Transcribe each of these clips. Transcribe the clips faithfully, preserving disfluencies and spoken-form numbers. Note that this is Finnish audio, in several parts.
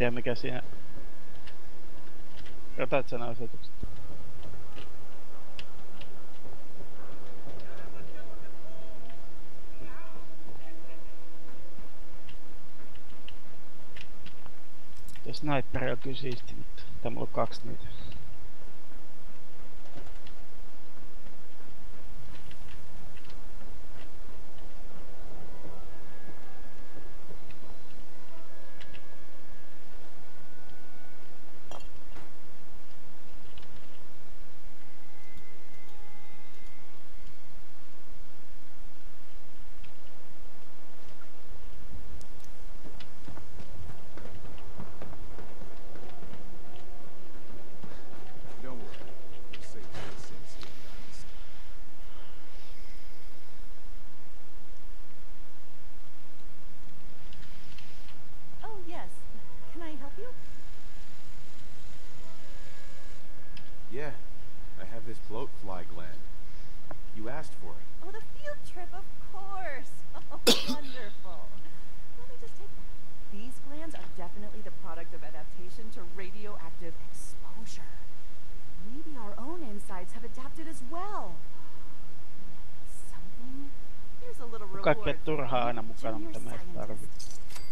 tiedä mikä siinä... Otat sen asetukset. Ja sniperi on kyllä siisti nyt. Tää mulla on kaksi niitä. Yeah, I have this bloat fly gland. You asked for it. Oh, the field trip, of course. Oh, wonderful. Let me just take that. These glands are definitely the product of adaptation to radioactive exposure. Maybe our own insides have adapted as well. Something? Here's a little reward. Kaikkea turhaa aina mukana, mutta mä en tarvitse.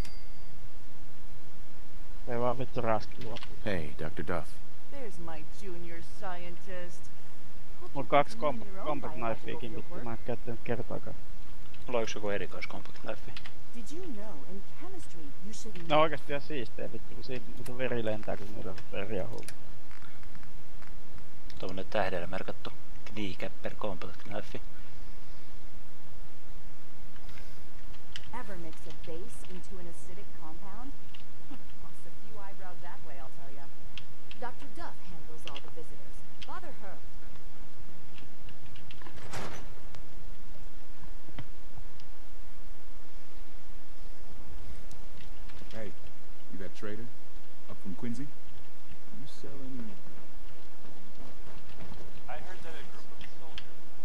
Ei vaan vittu raski luopuu. Hey, Doctor Duff. There's my junior scientist. Mulla on kaksi compact knifeakin, vittu mä en käyttänyt kertaakaan. Mulla on yksi joku erikois compact knife. Did you know in chemistry you should know? No oikeesti ihan siistee vittu, kun siinä vittu veri lentää, kun niillä veriä huumaa. Tommonen tähdellä merkattu kneecapper compact knife. Ever mix a base into an acidic compound? Lost a few eyebrows that way, I'll tell ya. Doctor Duff handles all the visitors. Bother her. Hey, you that trader? Up from Quincy? You selling... I heard that a group of soldiers...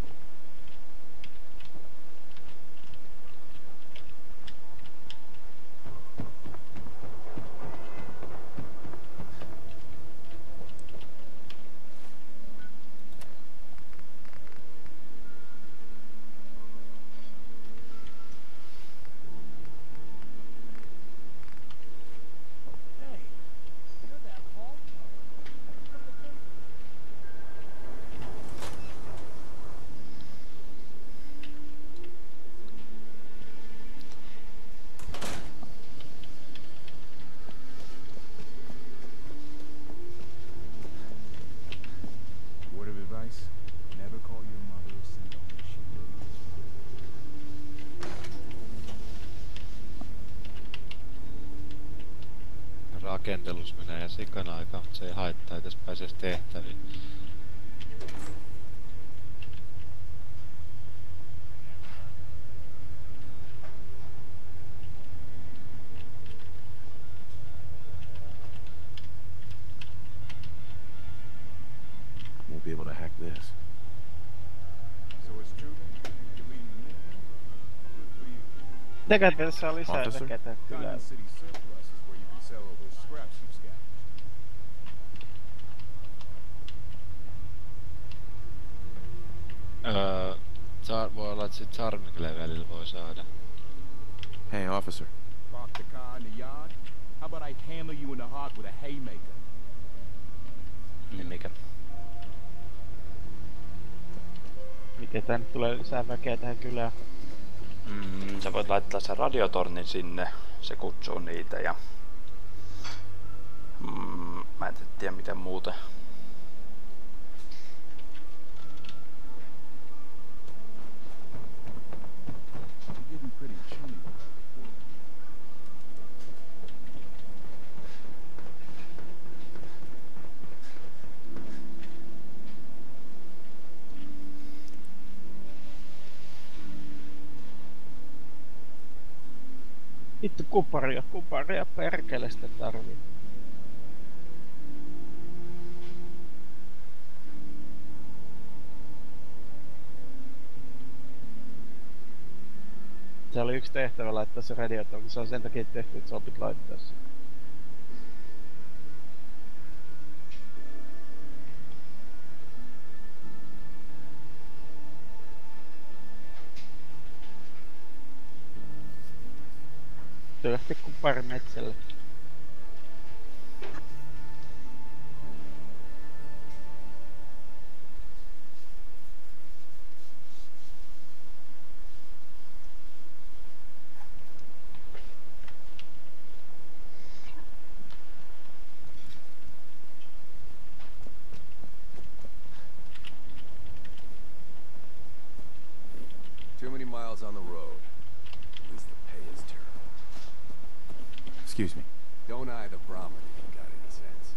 Word of advice? Never call your mother a sinner when she did. Rakentelus menee ja sikana aika, mutta se ei haittaa, jos pääsee tehtäviin. Won't be able to hack this. So it's true then? You're leading the Minutemen? Good for you. Mitäkään tässä on lisää Officer? ketä kyllä? Condon City surplus is where you can sell all those scraps you've scavenged. Öö, saa, voi olla, että sit Charming-levelillä voi saada. Hey, officer. Park the car in the yard? How about I hammer you in the heart with a haymaker? Niin mikä? Miten tää nyt tulee lisää väkeä tähän kylään? Mm, sä voit laittaa sen radiotornin sinne, se kutsuu niitä ja... Mm, mä en tiedä miten muuta. You're getting pretty chummy with that report. Vittu kuparia, kuparia perkelestä tarvii. Se oli yksi tehtävä laittaa se radiator, niin se on sen takia tehty, että sä opit laittaa se. Nähtävästi kuin pari metsällä. Too many miles on the road. At least the pay is terrible. Excuse me. Don't eye the Brahmin if you got any sense.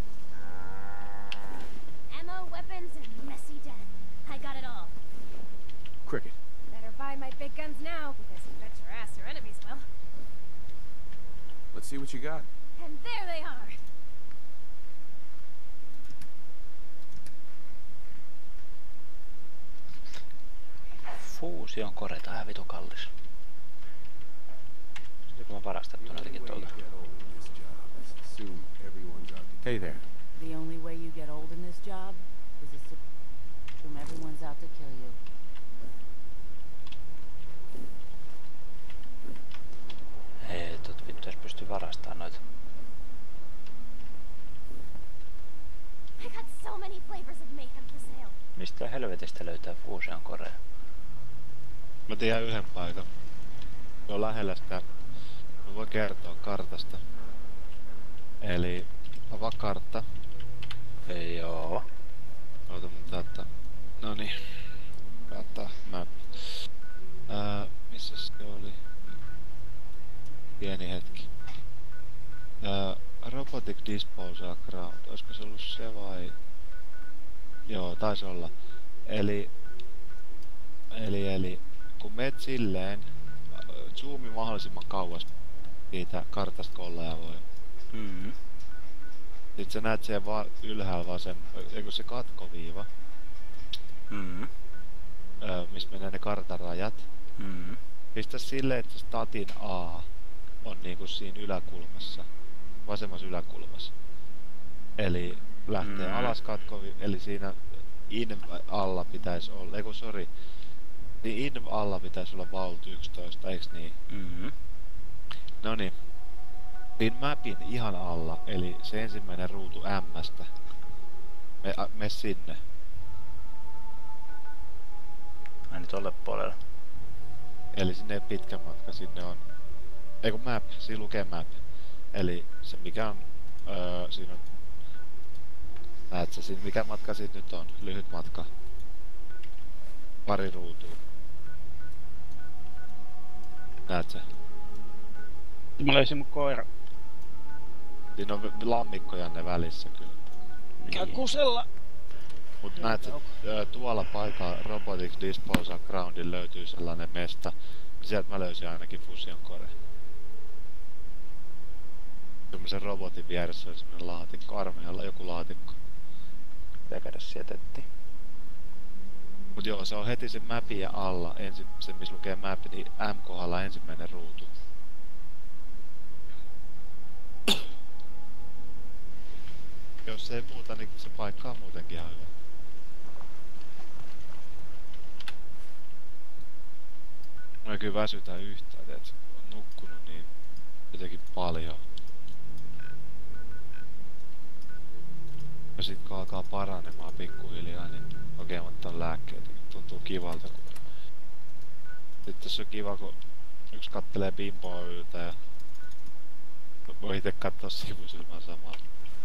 Ammo, weapons, and messy death. I got it all. Cricket. Better buy my big guns now, because you bet your ass your enemies will. Let's see what you got. And there they are! Fuusion kore, tää on vitu kallis. Sitten kun mä varastettu näitäkin tuolta. Hey there. The only way you get old in this job is to assume everyone's out to kill you. Ei, tot vittu edes pysty varastamaan noita. I got so many flavors of mayhem for sale. Mistä helvetistä löytää Fuusion korea? Mä tiedän yhden paikan. Se on lähellä sitä. Mä voin kertoa kartasta. Eli avaa kartta. Ei joo. Oota mun täältä. Noniin. Päättää map. Ää, missä se oli? Pieni hetki. Ää, Robotic Disposal Ground. Olisiko se ollut se vai? Joo, taisi olla. Eli... Eli, eli... Kun meet silleen, zoomi mahdollisimman kauas siitä kartasta kolla voi. Mm. Sitten sä näet siellä va ylhäällä vasen, eikö se katkoviiva, Mm. öö, missä menee ne kartarajat. Mm. Pistä silleen, että statin A on niinku siinä yläkulmassa, vasemmassa yläkulmassa. Eli lähtee Mm. alas katkoviiva, eli siinä in alla pitäisi olla, eikö sori. Niin in alla pitäisi olla vault yksitoista, eiks niin? Mm. Noniin. Siinä mapin ihan alla, eli se ensimmäinen ruutu M:stä. Me, a, me sinne. Aini tolle puolelle. Eli sinne ei pitkä matka, sinne on... Eiku map, siinä lukee map. Eli se mikä on... Öö, siinä on... Näet sä siinä, mikä matka siitä nyt on? Lyhyt matka. Pari ruutua. Näet sä? Mä löysin mun koira. Siinä on lammikkoja ne välissä kyllä. Käy Niin. kusella. Mut näet sä, öö, tuolla paikalla Robotics Disposal Groundin löytyy sellainen mesta. Sieltä mä löysin ainakin Fusion core. Semmosen robotin vieressä oli semmonen laatikko, armeijalla joku laatikko. Pitää käydä sieltä etti. Mut joo, se on heti sen mapin ja alla, ensi, se missä lukee map, niin M-kohdalla ensimmäinen ruutu. Jos ei muuta, niin se paikka on muutenkin ihan hyvä. Mä ei kyllä väsytä yhtään, että on nukkunut niin jotenkin paljon. Ja sit kun alkaa paranemaan pikkuhiljaa, niin kokematta on lääkkeitä. Tuntuu kivalta, kun... Sitten tässä on kiva, kun yksi kattelee Bimboa yltä ja... Voi ite kattoo sivusilman samalla.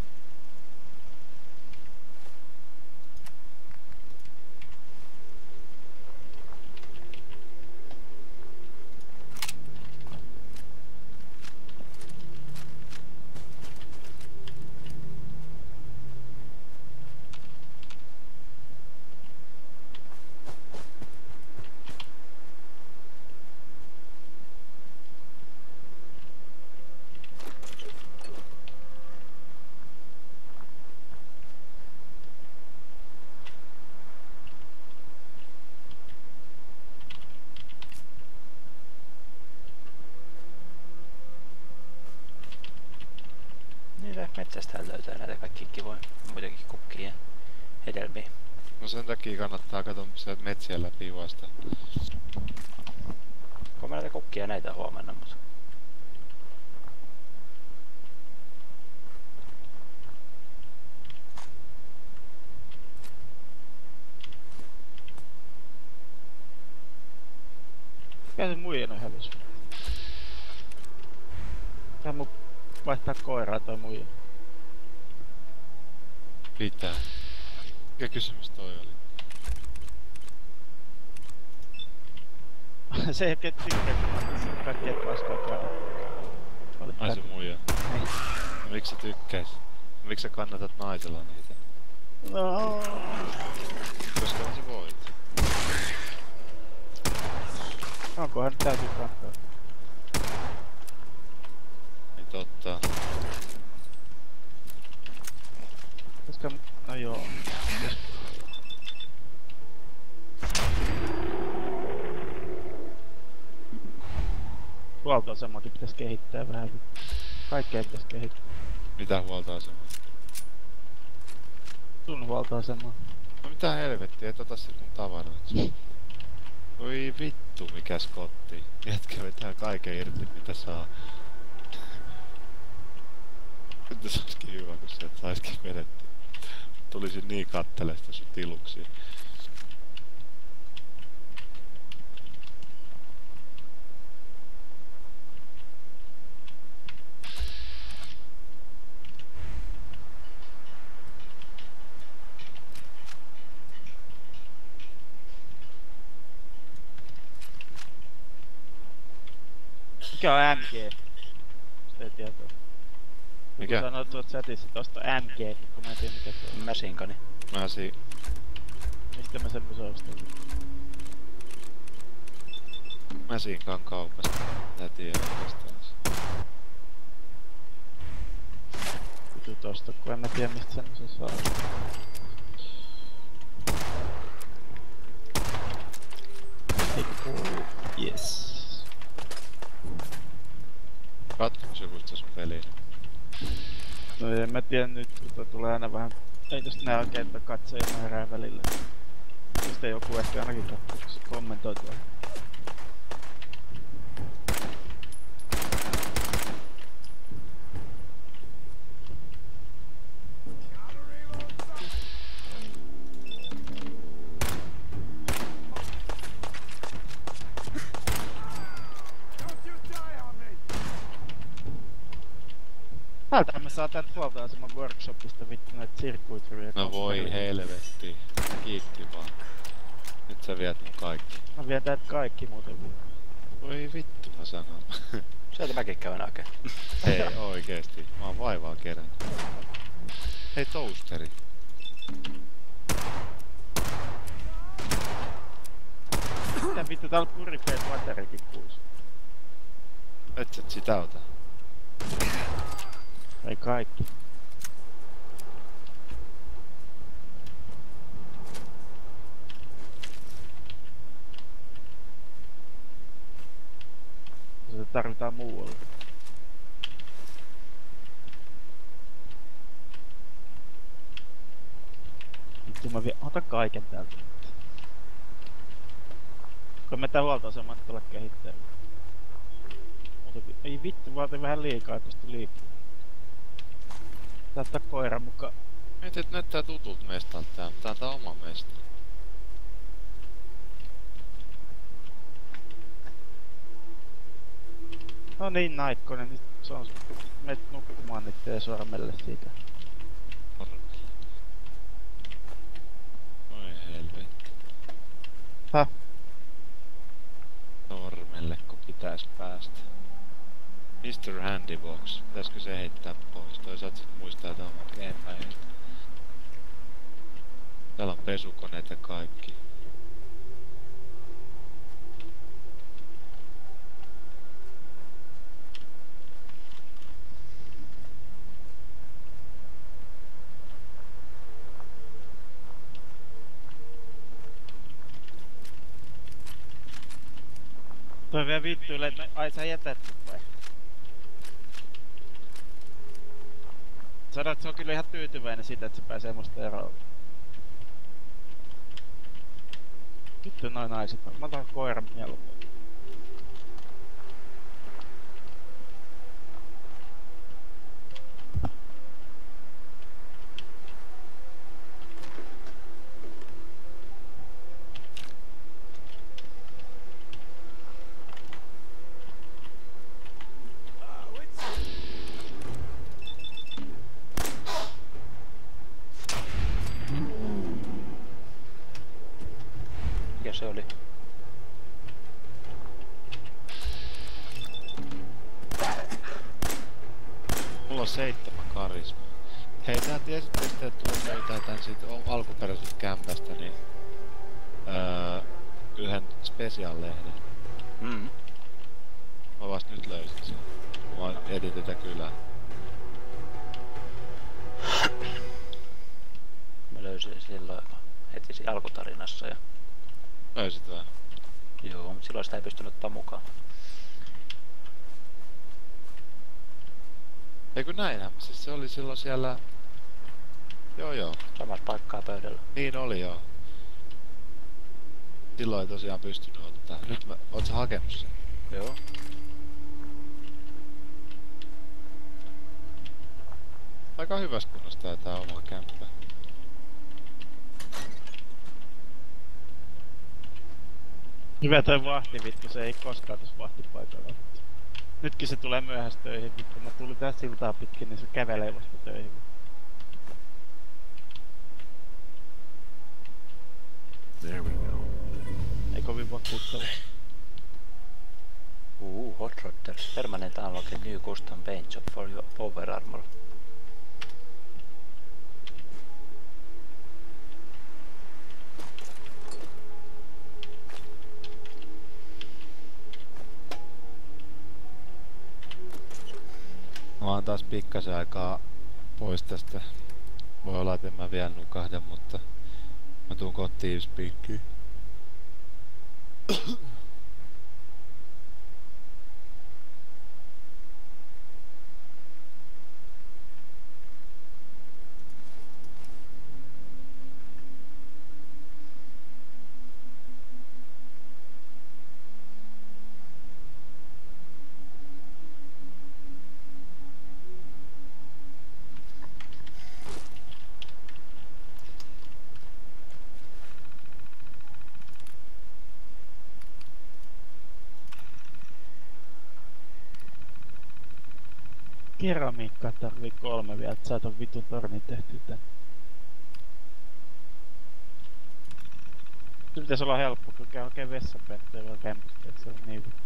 Metsästä löytää näitä kaikki kivoja, muitakin kukkia ja hedelmiä. No sen takia kannattaa katsoa sieltä metsien läpi juosta. Kun mä näitä kukkia näitä huomenna, mutta... Mikä se muijana hävis? Tää mun vaihtaa koiraa toi muija. Pitää. Mikä kysymys toi oli? Se ei oikein tykkää, kun mä tässä kaikkea paskaa käydä. Ai se muija. Niin. No, miksi sä tykkäis? Miksi sä kannatat naisella niitä? No. Koska sä voit. Onkohan täytyy kantaa? Ei totta. Koska... No joo. Jos... Huoltoasemakin pitäis kehittää vähän. Kaikkea pitäis kehittää. Mitä huoltoasemaa? Sun huoltoasemaa. No mitä helvettiä, et ota sit mun tavaroit. Oi vittu mikä skotti. Jätkä vetää kaiken irti mitä saa. Nyt se olisikin hyvä kun sieltä saisikin vedetty. Tulisin niin katteleesta sun tiluksia. Mikä on M G? Sitä ei tietoa. Mikä? Kun sanoit tuot chatissa tosta M G, kun mä en tiedä mikä se on. Mäsinkani. Mä si... Mistä mä semmosen ostan? Mäsinkan kaupasta. Tää tiedä oikeastaan. Vitu tosta, kun en mä tiedä mistä semmosen saa. Eiku... Yes. Katsoks joku sitä sun peliin? No en mä tiedä nyt, mutta tulee aina vähän... Ei tosta näe oikein, että katsoja määrää välillä. Tästä joku ehkä ainakin katsoo, se kommentoi tuolla. Täältä me saa täältä huoltoaseman workshopista vittu näitä circuitryjä. No voi helvetti. Kiitti vaan. Nyt sä viet mun kaikki. Mä vien täältä kaikki muuten vielä. Voi vittu mä sanon. Sieltä mäkin käyn oikein. Ei oikeesti. Mä oon vaivaa kerännyt. Hei toasteri. Mitä vittu täällä on purified waterikin kuusi? Et sä sitä ota. Ei kaikki. Se tarvitaan muualla. Vittu mä vie... Ota kaiken täältä. Kun me tää huoltoasemaa nyt tulla kehittää. Ei vittu, vaatii vähän liikaa tosta liikkuu. Täältä koira mukaan. Mietit, että näyttää tutulta mestalta tää, tää on tää oma mesta. No niin, Naikkonen, nyt se on... Meet nukkumaan niitten sormelle siitä. Oi helvetti. Häh? Sormelle kun pitäis päästä. mister Handybox. Pitäisikö se heittää pois? Toisaalta sit muistaa, että on eteenpäin. Täällä on pesukoneet ja kaikki. Toi vielä vittuille, että me... Ai sä jätät mut vai? Sanoit, että se on kyllä ihan tyytyväinen siitä, että se pääsee musta eroon. Vittu noin naiset on. Mä otan koiran mieluummin. mulla on seitsemän karismaa. Hei, tää tiesitte, että tuossa löytää tän siitä alkuperäisestä kämpästä, niin... Öö, yhden special-lehden. Mm. Mä vasta nyt löysin sen. Mä etin tätä kylää. Mä löysin silloin heti siinä alkutarinassa ja... Löysit vähän? Joo, mutta silloin sitä ei pystynyt ottaa mukaan. Eikö näinhän? Siis se oli silloin siellä... Joo joo. Samassa paikkaa pöydällä. Niin oli joo. Silloin ei tosiaan pystynyt ottaa. Nyt mä... Oot sä hakenut sen? Joo. Aika hyvässä kunnossa taitaa oma kämppä. Hyvä toi vahti vittu, se ei koskaan tossa vahtipaikalla vittu. Nytkin se tulee myöhässä töihin vittu, mä tulin tästä siltaa pitkin, niin se kävelee vasta töihin vittu. There we go. Ei kovin vakuuttava. Uh, Hot Rodder. Permanent unlock a new custom paint job for your power armor. Mä oon taas pikkasen aikaa pois tästä. Voi olla, että en mä vielä nukahda, mutta mä tuun kotiin spiikkiin. Keramiikkaa tarvii kolme vielä, että saa ton vitun tornin tehtyä tän. Se pitäis olla helppo, kun käy oikein vessanpönttöä vielä kämpistä, et se on niin vittu.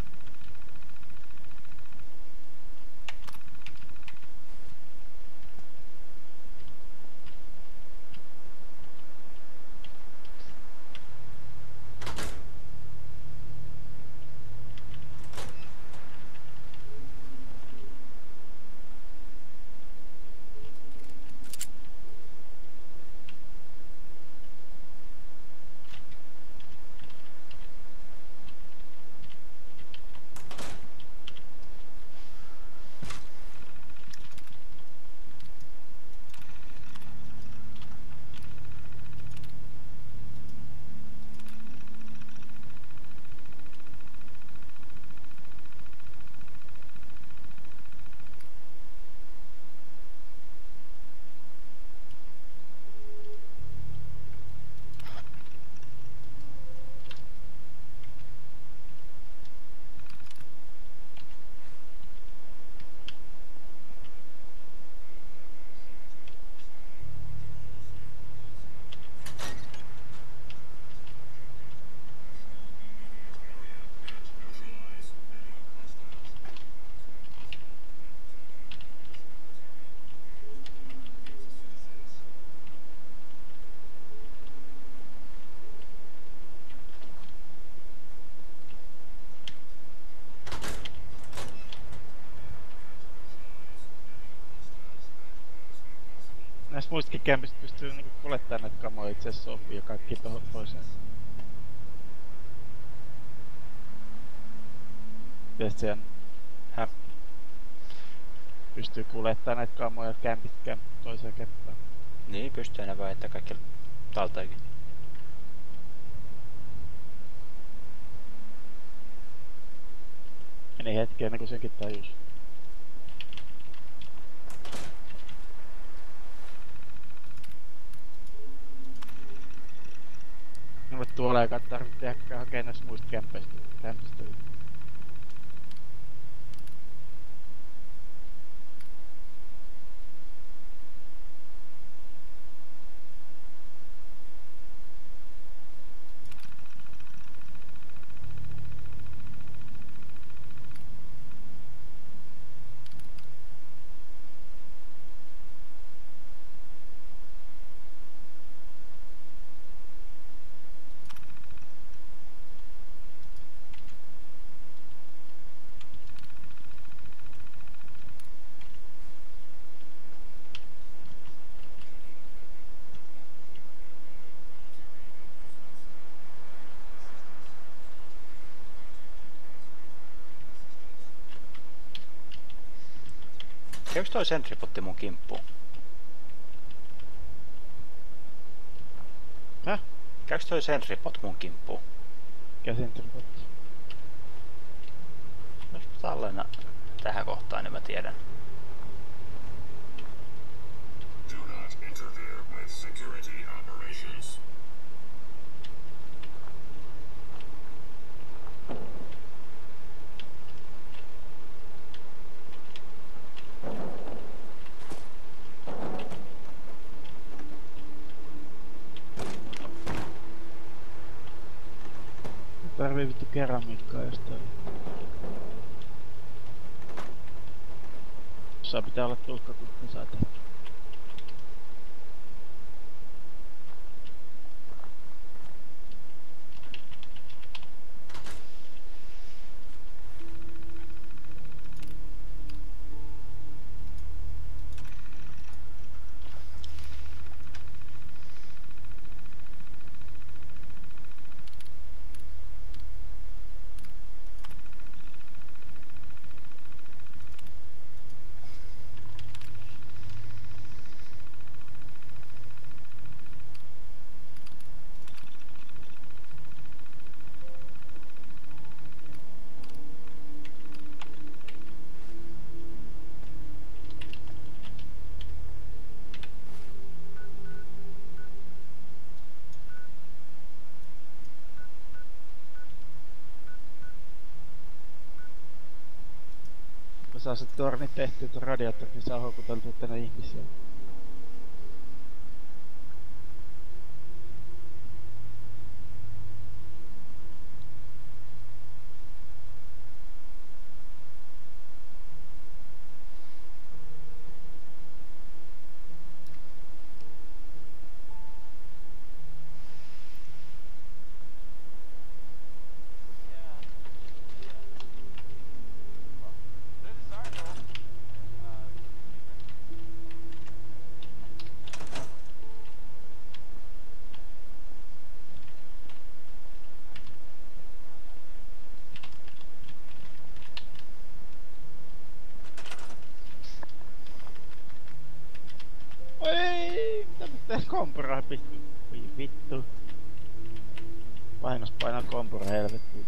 Näistä muistakin kämpistä pystyy niinku kuljettaa näitä kamoja itse asiassa sopii ja kaikki tohon toiseen. Tiedät sen? Häh? Pystyy kuljettaa näitä kamoja kämpistä kämp toiseen kämppään. Niin, pystyy ne vaan, että kaikki taltaikin. Meni hetki ennen kuin senkin tajus. Mulle tuolla eikä tarvitse tehdä hakea näistä muista kämpeistä. kämpistä. Käykö toi sentripotti mun kimppuun? Häh? Käykö toi sentripot mun kimppuun? Käsintripotti. Jos mä tallennan tähän kohtaan, niin mä tiedän. Do not interfere with security operations. Tarvii vittu keramiikkaa jostain. Saa pitää olla tulkkakukka saata. Kun saa se torni tehtyä, tuon radiaattorin, niin saa houkuteltua tänne ihmisiä. Oi, mitä pitää kompuraa pitää? Voi vittu. Painos painaa kompura helvettiin.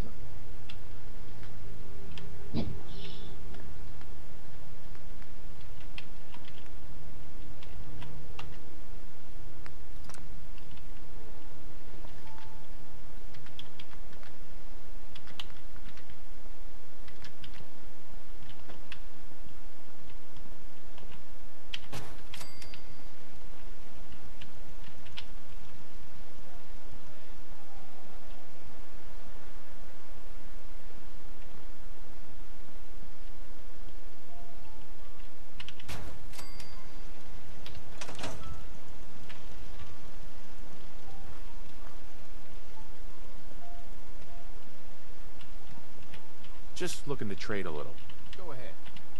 Just looking to trade a little. Go ahead.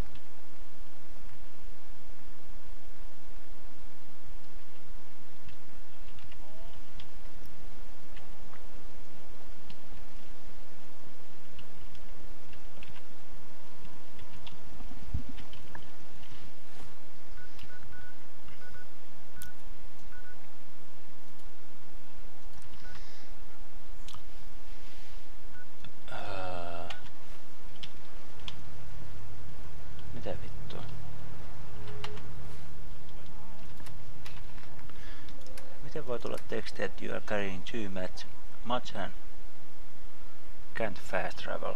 Voi tulla tekstiä, että you are carrying too much, much and can't fast travel.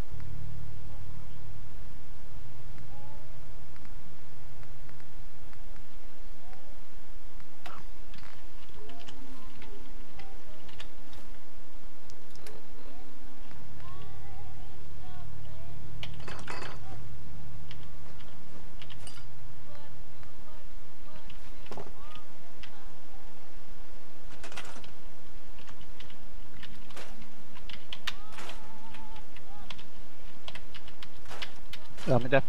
Joo, mitä?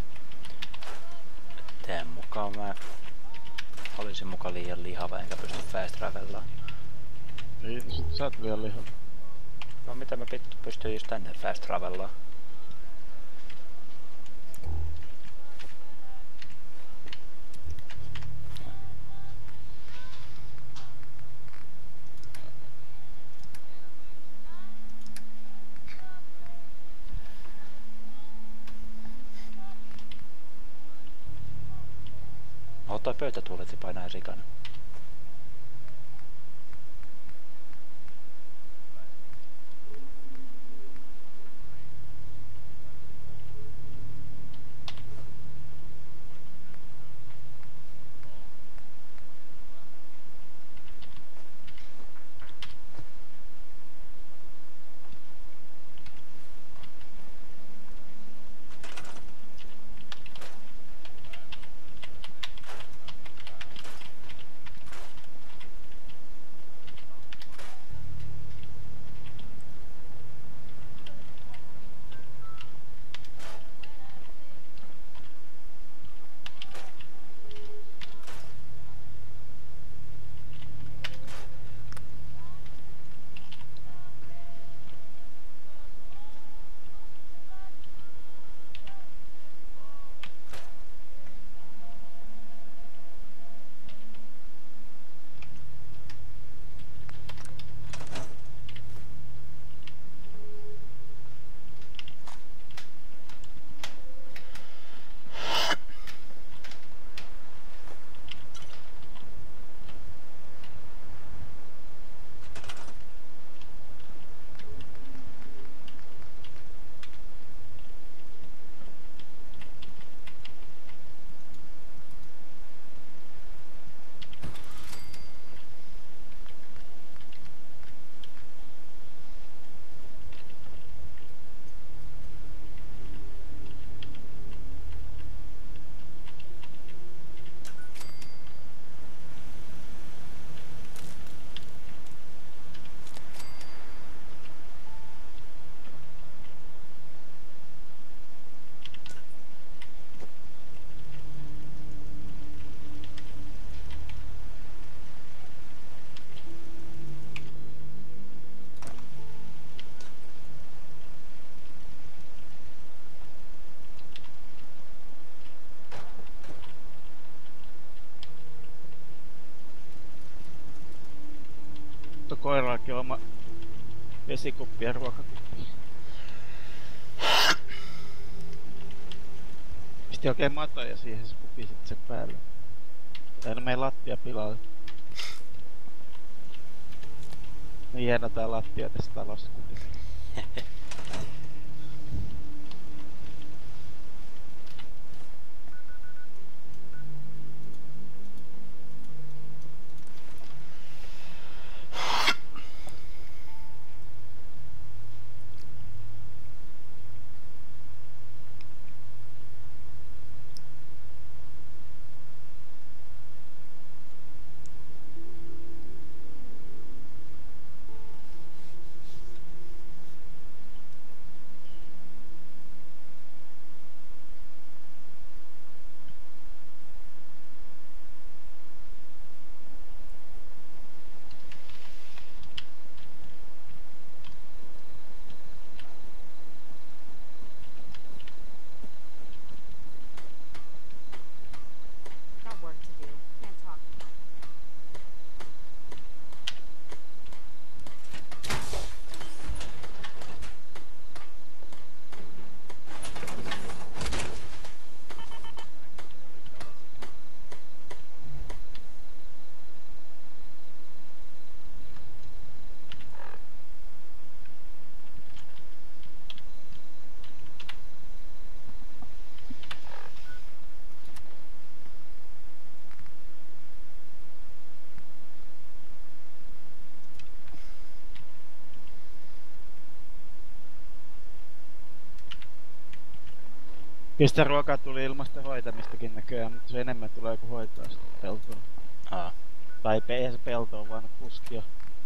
Tän mukaan mä olisin mukaan liian lihava enkä pysty fast travellaan. Niin, sit sä oot vielä lihava. No mitä mä pystyn just tänne fast travellaan? toi pöytätuoletti painaa rikana. Mutta koirallakin on oma vesikuppi ja ruokakuppi. Pisti oikein matoja siihen, se kupi sit sen päälle. Tää on meidän lattia pilalle. Niin hieno tää lattia tästä talosta kuitenkin. Got work to do. Can't talk. Ja sitä ruokaa tuli ilmasta hoitamistakin näköjään, mutta se enemmän tulee kuin hoitaa sitä peltoa. Aa. Tai eihän se pelto on vaan puskia.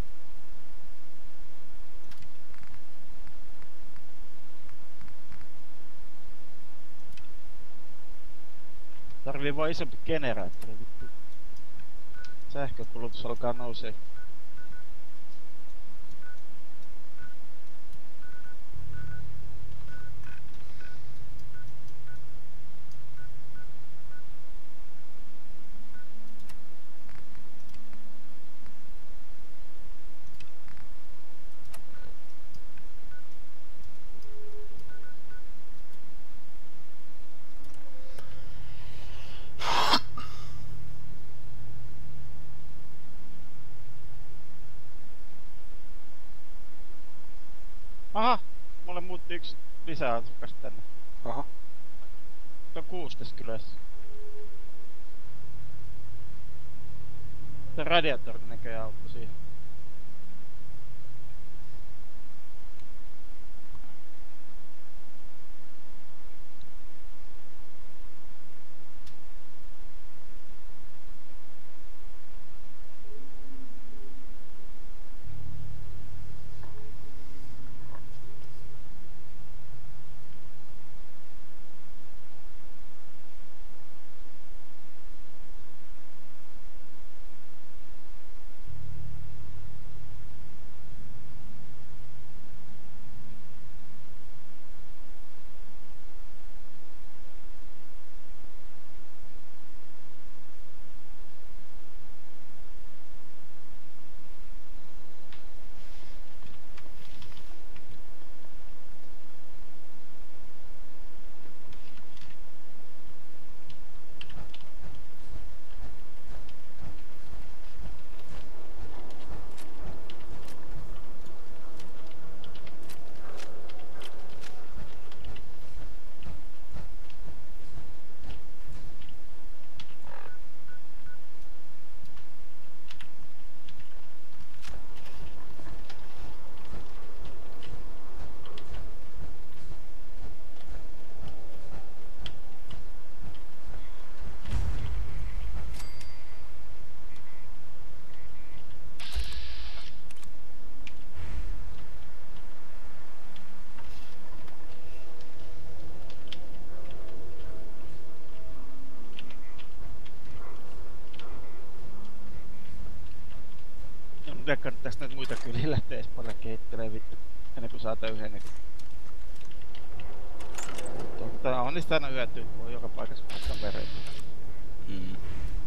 Tarvii vaan isompi generaattori, vittu. Sähkökulutus alkaa nousee. yksi lisäasukas tänne. Oho. Se on kuusi tässä kylässä. Se radiaattorin näköjään auttoi siihen. Mitä kannattaisi näitä muita kyliä lähteä edes paljon kehittelee vittu, ennen kuin saa yhden niin. Mutta on niistä aina hyötyä, kun on joka paikassa vaikka verran. Mm.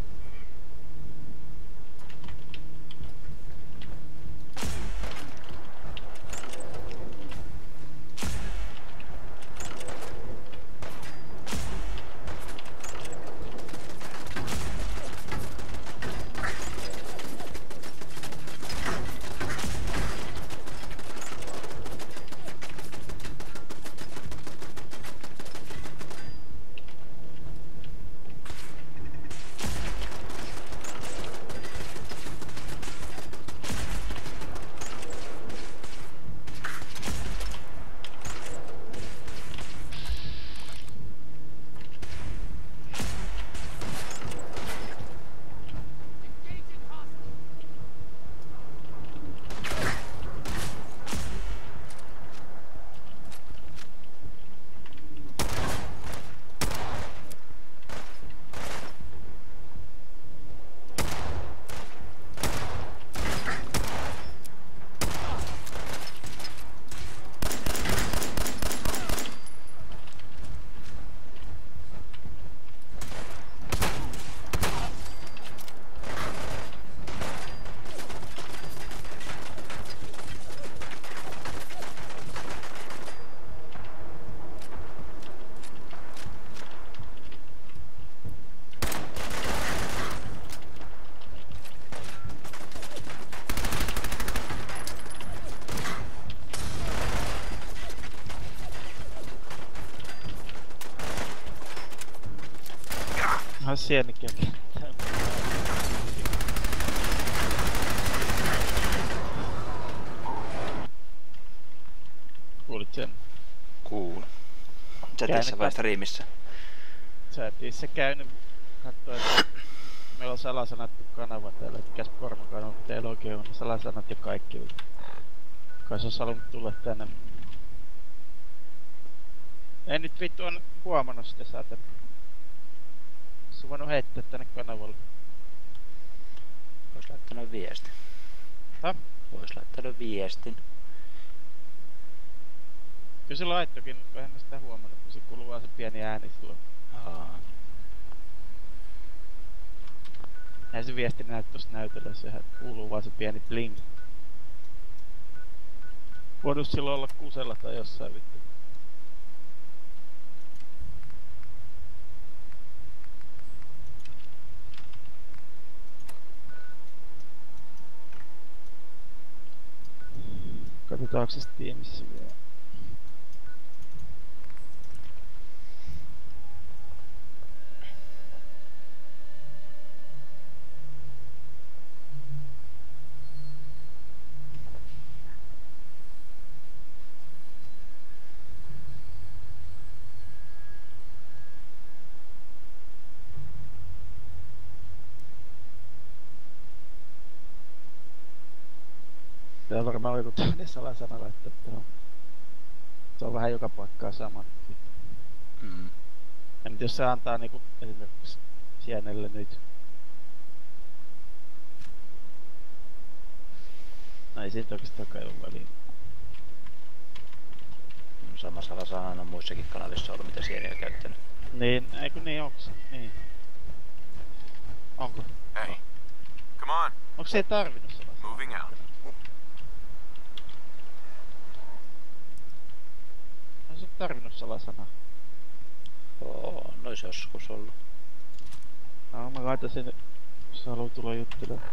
Onhan sienikin kenttää. Kuulit sen? Kuul. Chatissä vai striimissä? Chatissa käynyt kattoo, että meillä on salasanattu kanava täällä, käs pornokanava, teillä oikein on salasanat ja kaikki. Kai se olisi halunnut tulla tänne. Ei nyt vittu on huomannut sitä saatan. Se on voinut heittää tänne kanavalle. Vois laittanut viestin. Ha? Vois laittanut viestin. Kyllä se laittokin, kun en sitä huomannut, kun se kuuluu vaan se pieni ääni silloin. Aa. Näin se viesti näyt tossa näytöllä, sehän kuuluu vaan se pieni bling. Voinut silloin olla kusella tai jossain vittu. Katsotaanko se Steamissa vielä. varmaan joku toinen salasana laittaa tuohon. Se on vähän joka paikkaa sama. Mm. Ja nyt jos se antaa niinku esimerkiksi sienelle nyt. No ei siitä oikeastaan kai oo väliin. Sama salasana on muissakin kanavissa ollut, mitä sieniä on käyttänyt. Niin, eikö niin onks? Niin. Onko? Hey, come on. Onko se ei tarvinnut salasana? Moving out. On se tarvinnut salasana. Oo, nois joskus ollut. No mä laitan sen, jos sä haluat tulla juttelemaan.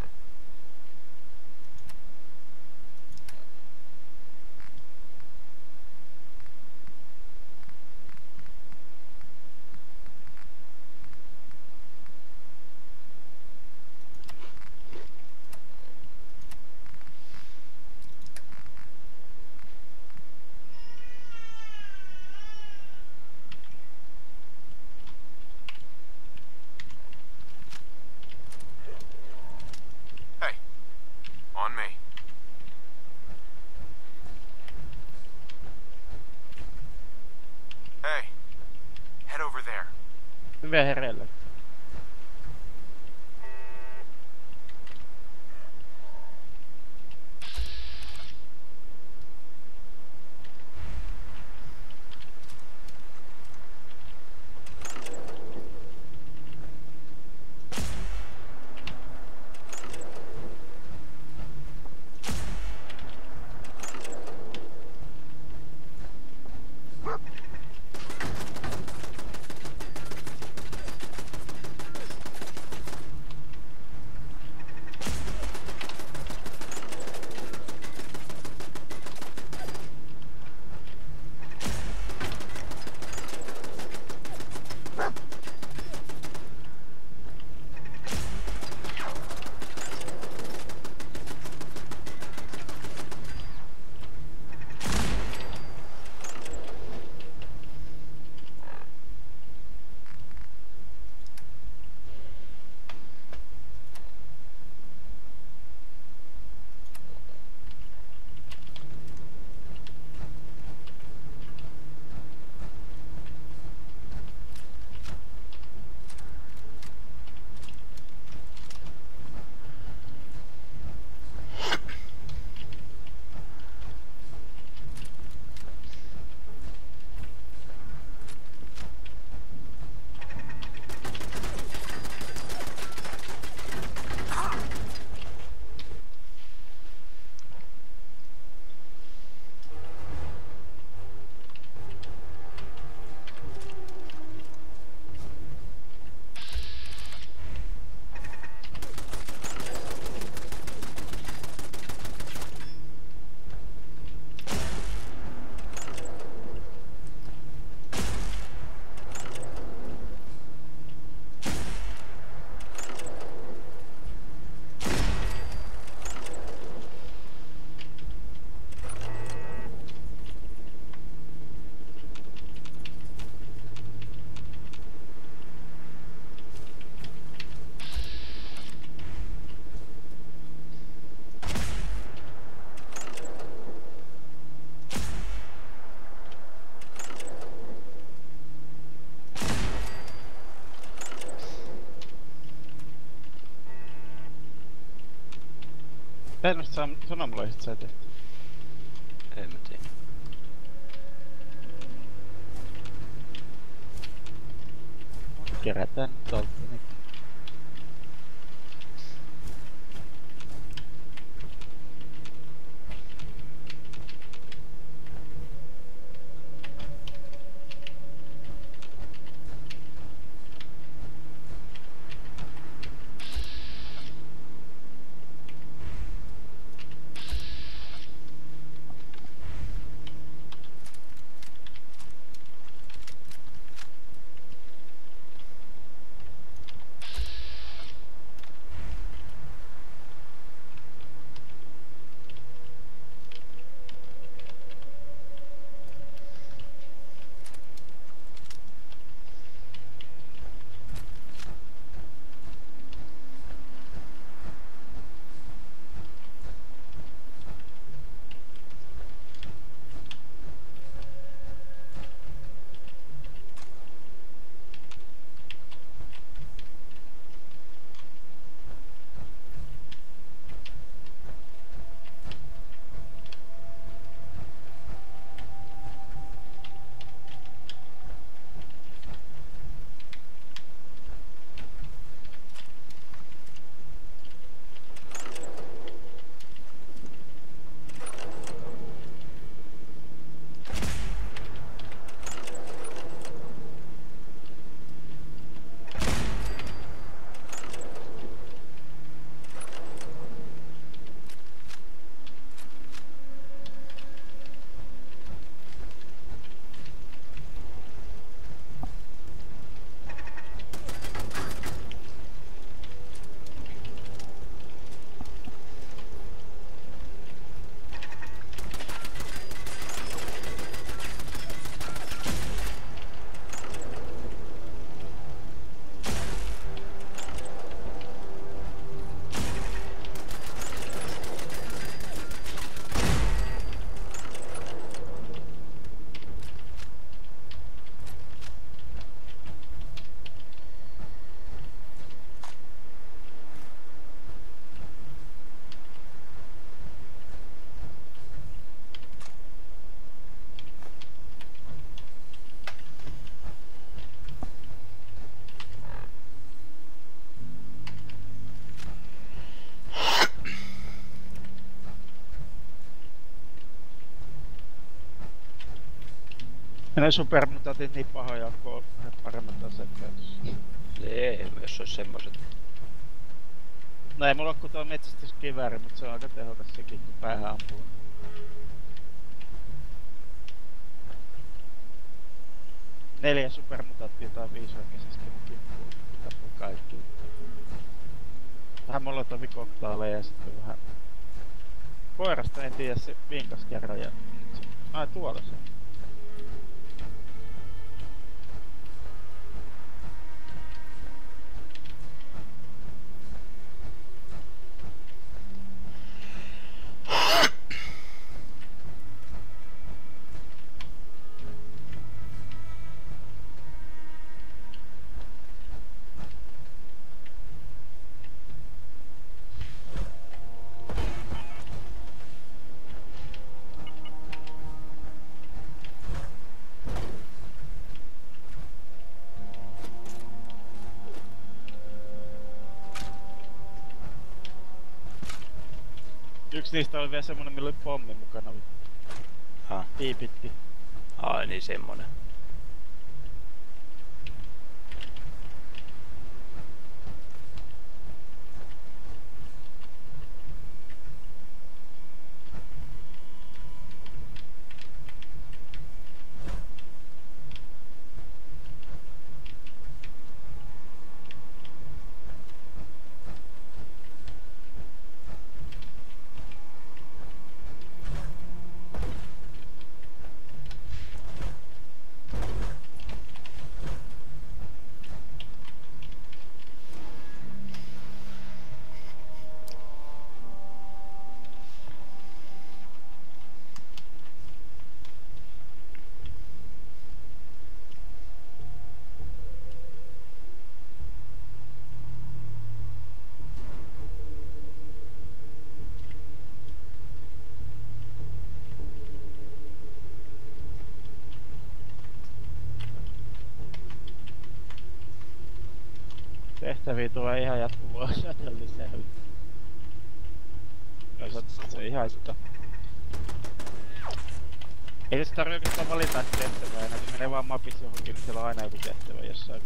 On me. Hey, head over there. Hyvä hereillä. Tämmöstä sanomalaiset sä teet. En mä tiedä. Kerätään tuolta nyt. ne supermutatit niin pahoja, kun on paremmat aseet käytössä. Ei, jos ois semmoset. No ei mulla oo ku tuo metsästyskivääri, mut se on aika tehokas sekin, kun päähän ampuu. Neljä supermutattia tai viisi oikeesti kimppuun. Tappuu kaikki. Vähän molotovi koktaaleja ja sitten vähän... Koirasta en tiedä, se vinkas kerran ja... Ai tuolla se. Yksi niistä oli vielä semmonen, millä oli pommi mukana. Ha. Piipitti. Ai niin semmonen. Tehtäviä tulee ihan jatkuvaa sieltä lisää. Se ei haittaa. Ei tässä tarvitse oikeastaan valita tehtävää, ja näitä menee vaan mapis johonkin, niin siellä on aina joku tehtävä jossain.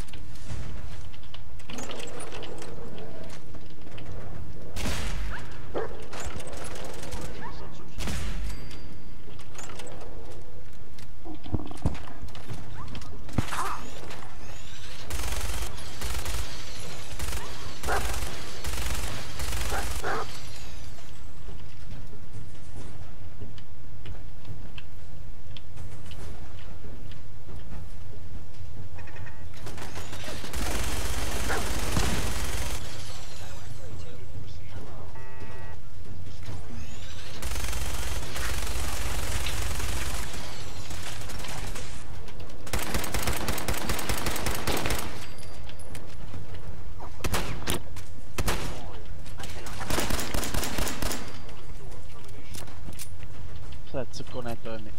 Sä et se kone toimi.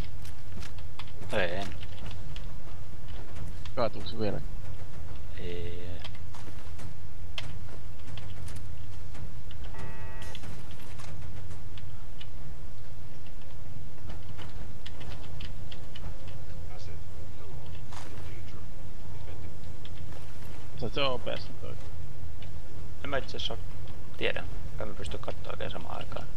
Ei en. Kaatuuko se vielä? Ei. Sä se O P S toi. En mä itse asiassa tiedä. En mä pysty kattoo oikein samaan aikaan.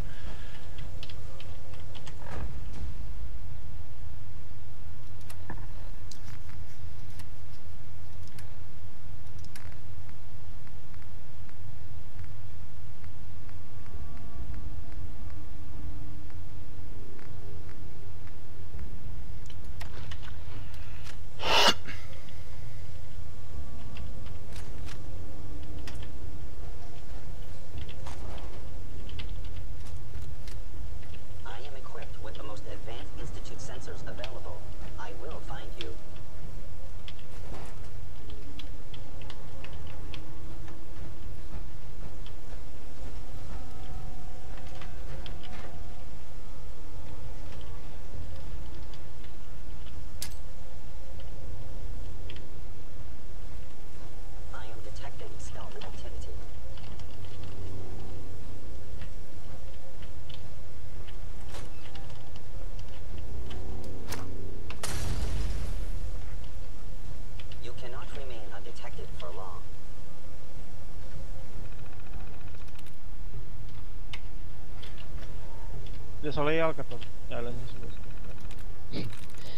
Jos oli jalkaton täällä se suosittaa.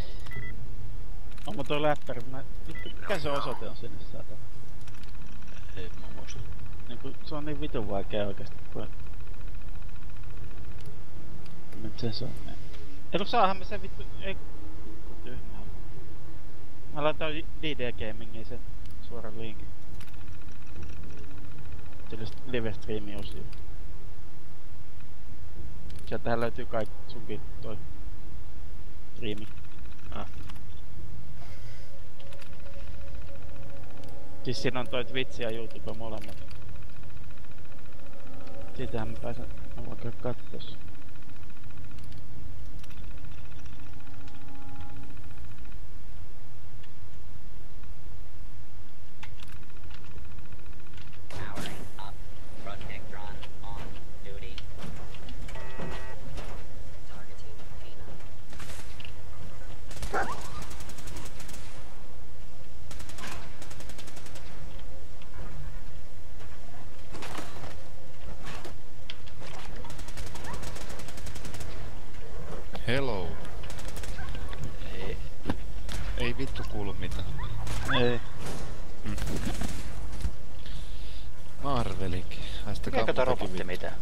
Onko toi läppäri? Mä... Mikä se osoite on sinne saatana? Ei mä muista. Niinku se on niin vitun vaikea oikeesti kun... Miten se on näin? Eiku saahan me sen vittu... Ei... Tyhmää. Mä laitan D D Gamingiin sen suoran linkin. Sille live-streamin osio. Sieltähän löytyy kaikki sunkin toi striimi. Ah. Siis siinä on toi Twitch ja YouTube molemmat. Siitähän mä pääsen, mä voin käydä kattos. Hello. Ei. Ei vittu kuulu mitään. Ei. Mm. Mä arvelinkin. Tekeekö tää robotti mitään?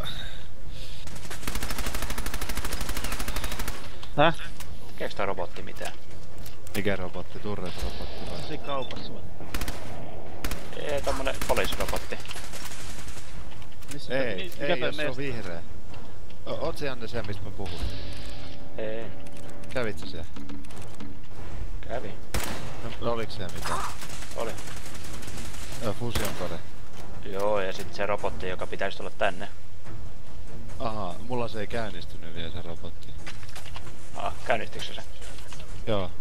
Häh? Tekeekö tää robotti mitään? Mikä robotti? Turret-robotti vai? Se kaupassa vai? Ei, tommonen poliisirobotti. Missä Ei, toi, mikä ei, toi jos se on meistä? vihreä. O oot se Janne se, mistä mä puhun? Ei. Kävit sä siellä? Kävi. No, oliks siellä mitään? Oli. Joo, Fusion Core. Joo, ja sit se robotti, joka pitäisi tulla tänne. Aha, mulla se ei käynnistynyt vielä se robotti. Ah, käynnistikö se? Joo.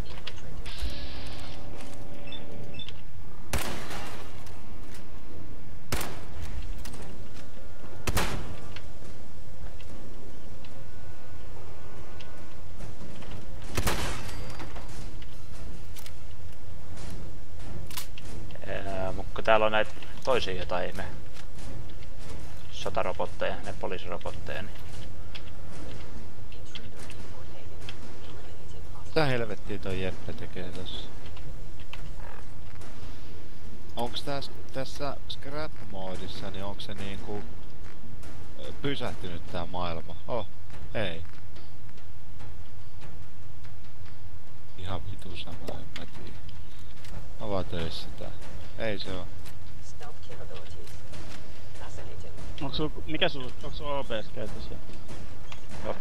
Mutta täällä on näitä toisia jotain ihme sotarobotteja, ne poliisirobotteja. Niin. Mitä helvettiä toi Jeppe tekee tossa? Onks täs, tässä scrap-moodissa, niin onks se niinku pysähtynyt tää maailma? Oh, ei. Ihan vitu sama, en mä tiedä. Avaa töissä tää. Ei se oo. Onks sul, mikä sul, onks sul O B S käytössä? Joo.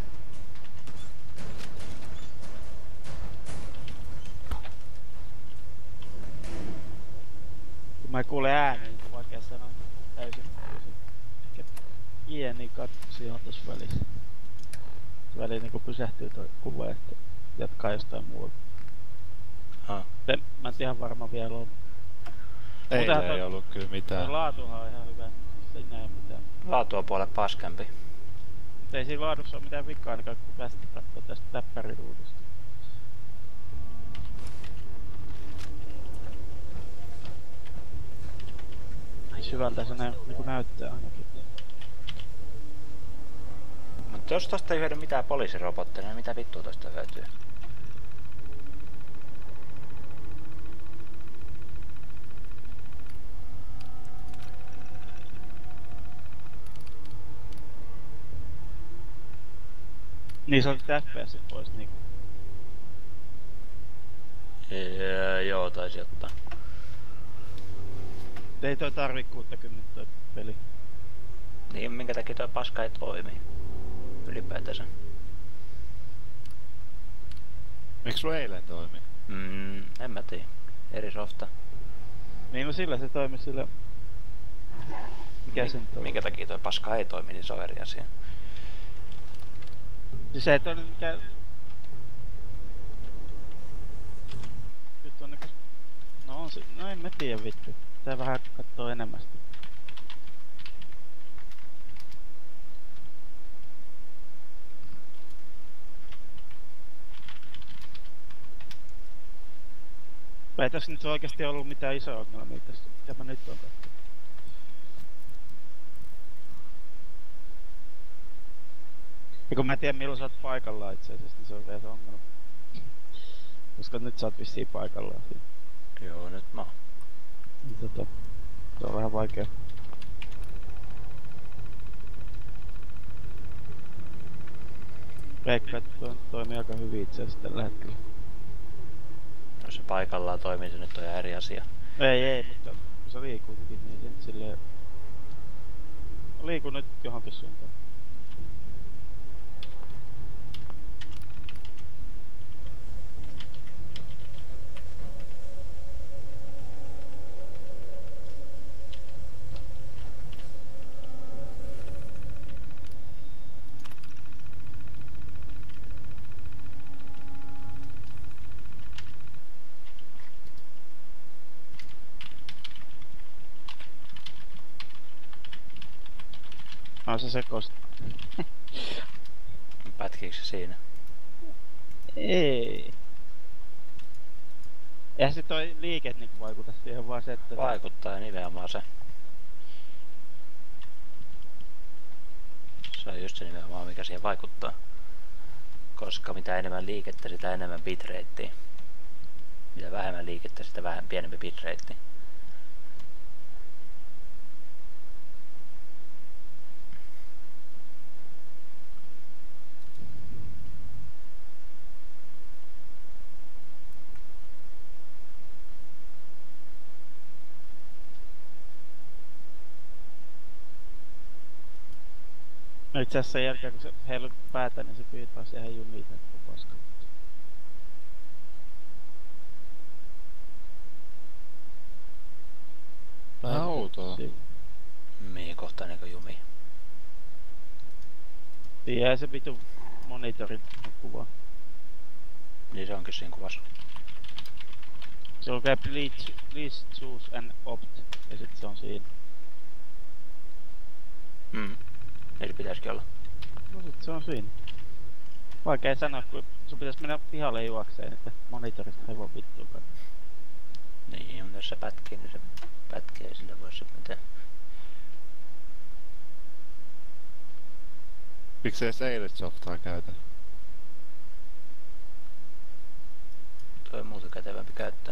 Kun mä kuulen äänen, niin on vaikea sanoa täysin. Ehkä pieni katkosi on tossa välissä. Väliin niinku pysähtyy toi kuva, että jatkaa jostain muualta. Ah. Mä en ihan varma vielä on. Eilen ei ollut kyllä mitään. Toi laatuhan on ihan hyvä. Se ei näe mitään. Laatua puolet paskempi. Mut ei siinä laadussa oo mitään vikaa ainakaan kun päästä kattoo tästä täppäriruudusta. Syvältä se nä niinku näyttää ainakin. Mutta jos tosta ei hyödy mitään poliisirobotteja, niin mitä vittua tosta hyötyy? Niin se on F P S pois niinku. Eee, joo, taisi ottaa. Ei toi tarvii kuusikymmentä toi peli. Niin, minkä takia toi paska ei toimi? Ylipäätänsä. Eiks sulla eilen toimi? Mm, en mä tiedä. Eri softa. Niin no sillä se toimi sillä... Mikä Mi sen toi? minkä takia toi paska ei toimi, niin se on eri asia. Siis ei toi nyt mikään... Nyt on niinku... No on se... No en mä tiedä vittu. Tää vähän kattoo enemmän sitä. Ei tässä nyt oikeesti ollut mitään isoja ongelmia tästä, mitä mä nyt oon kattonut. Ja kun mä en tiedä milloin sä oot paikallaan itse asiassa, niin se on vielä se ongelma. Koska nyt sä oot vissiin paikallaan siinä. Joo, nyt mä oon. Niin tota, se on vähän vaikea. Veikkaan, että toi toimii aika hyvin itse asiassa tällä hetkellä. Jos se paikallaan toimii, se nyt on ihan eri asia. Ei, ei, mutta kun se liikuukin, niin se silleen... Liiku nyt johonkin suuntaan. No se sekosti. Pätkiikö se siinä? Ei. Eihän se toi liike niinku vaikuta siihen, vaan se, että... Vaikuttaa ja nimenomaan se. Se on just se nimenomaan, mikä siihen vaikuttaa. Koska mitä enemmän liikettä, sitä enemmän bitratea. Mitä vähemmän liikettä, sitä vähän pienempi bitrate. No itse asiassa sen jälkeen kun se heilut päätä, niin se pyytää siihen jumiin tätä paskaa. Vähän outoa. Mihin kohtaan niinku jumi? Siihen se vitu monitorin kuva. Niin se onkin siinä kuvassa. Se lukee please, please choose an opt ja sit se on siinä. Mm. Niin se pitäisikin olla. No sit se on siinä. Vaikea sanoa, kun sun pitäis mennä pihalle juokseen, että monitorista hevon vittuukaan. Niin, mutta jos se pätkii, niin se pätkee, sillä vois sitten tehdä. Miksi edes eilet softaa käytä? Toi on muuta kätevämpi käyttää.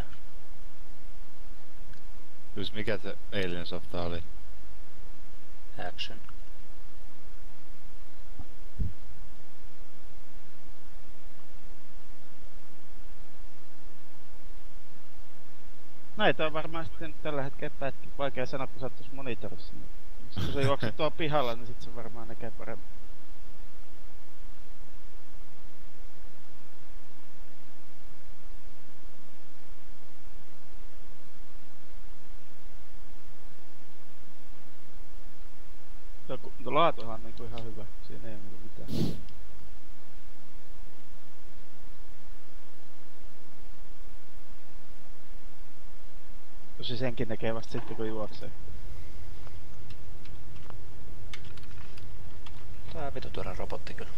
Siis mikä se eilinen softa oli? Action. Näitä on varmaan sitten tällä hetkellä pätki. Vaikea sanoa, kun sä oot tuossa monitorissa. Niin kun sä juokset tuolla pihalla, niin sit se varmaan näkee paremmin. Tuo laatuhan on niinku ihan hyvä. Siinä ei oo niinku mitään. Tosi senkin näkee vasta sitten kun juoksee. Tää vitu tuoda robotti kyllä.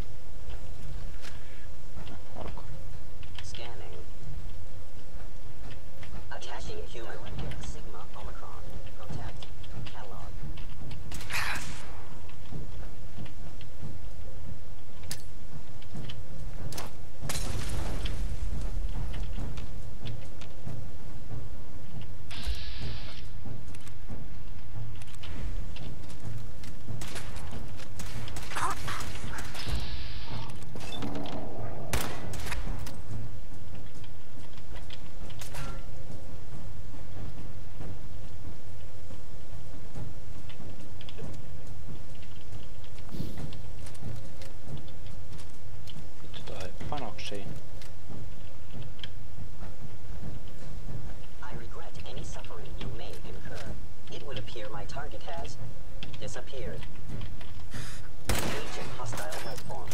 No, olko? Scanning. Attaching human. Sigma Omicron. Contact. Catalog. Vittu toi panoksiin. I regret any suffering you may incur. It would appear my target has disappeared. Engaging hostile life form.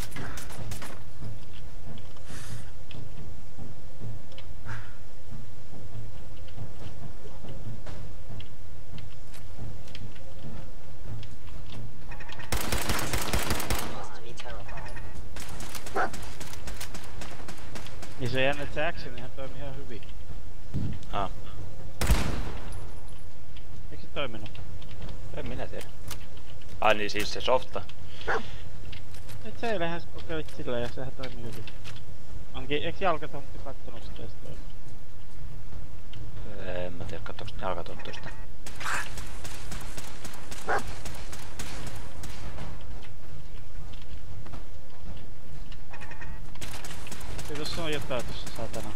Must be terrified. Niin se on jännä, että se actionihan toimii ihan hyvin. Ah, Eikö se toiminut? en minä tiedä. Ai niin siis se softa. Et se eilähän sä kokeilit silleen ja sehän toimii hyvin. Onkin, eiks jalkatontti kattonut sitä edes toimia? En mä tiedä, katsoks jalkatonttu sitä. Ja tossa on jotain tossa saatana.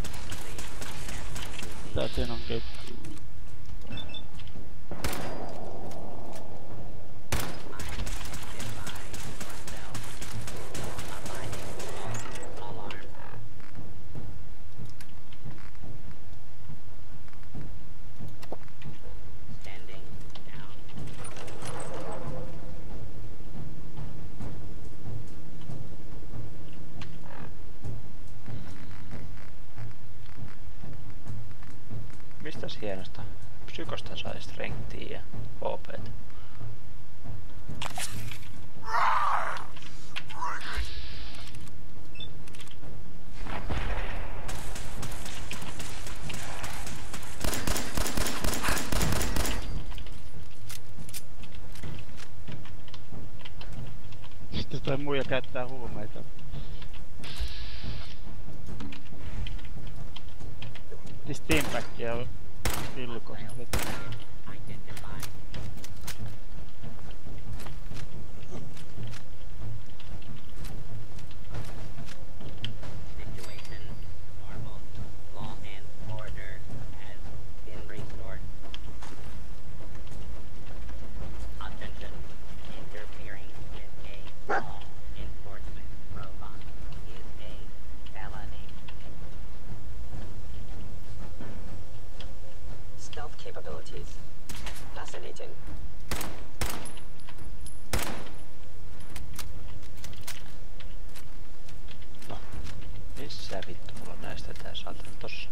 Tää siinä onkin. Mistäs hienosta? Psykosta sai strengthia ja H P:tä. Sitten toi muija käyttää huumeita. Niin Steampackia on pilkosta vetää. Capabilities. Fascinating. No, missä vittu mulla on näistä tää saatana tossa?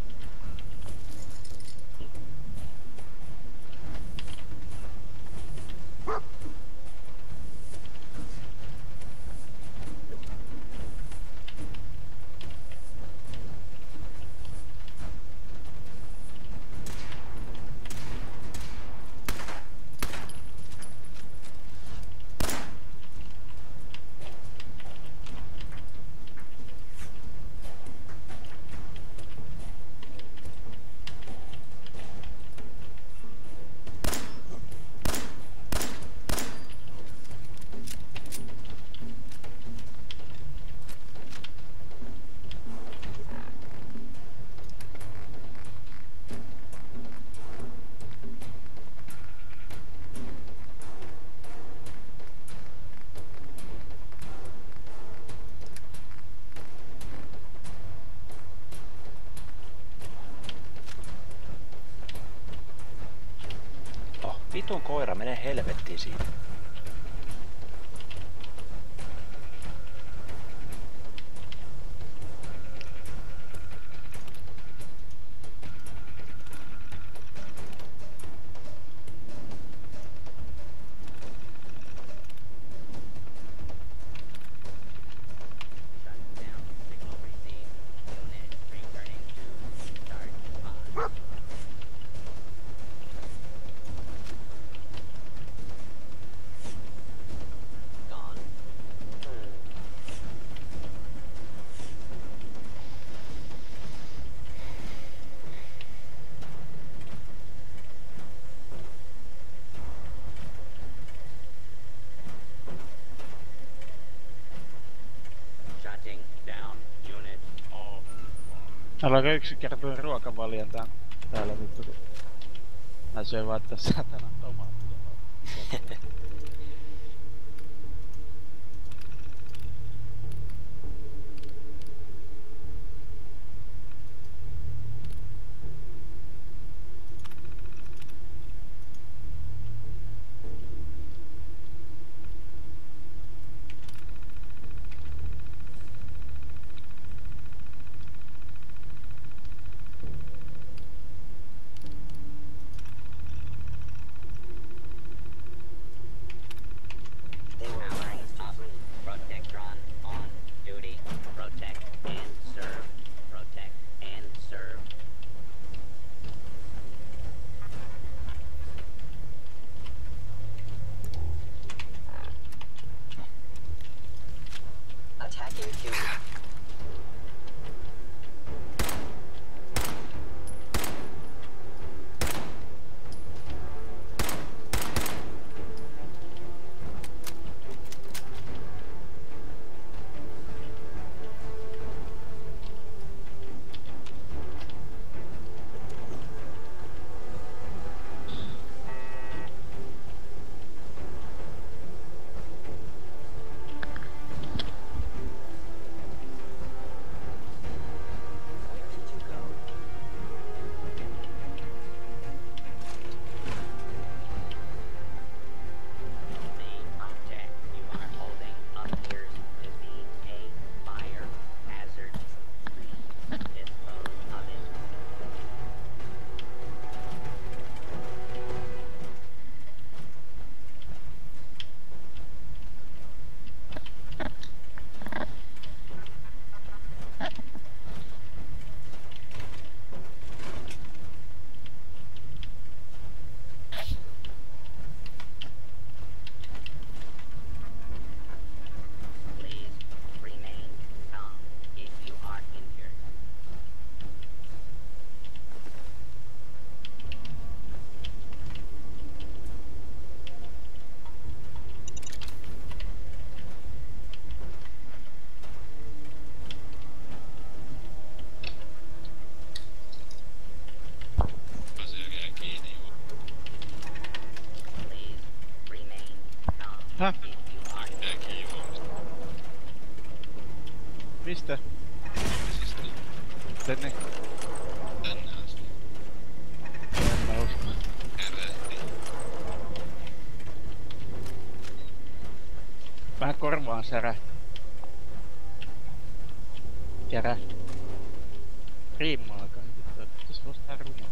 Vitun koira, menee helvettiin siitä. Täällä on aika yksinkertainen ruokavalio tää, täällä vittu, kun mä syön vaan tässä satana tomaattia. Häh? Tää kiivaamista. Mistä? Huomisista. Tänne. Tänne asti. En mä usko. Herähti. Vähän korvaan särähti. Kärähti. Riimmaa aika hyvin. Tässä voisi tää rumaa.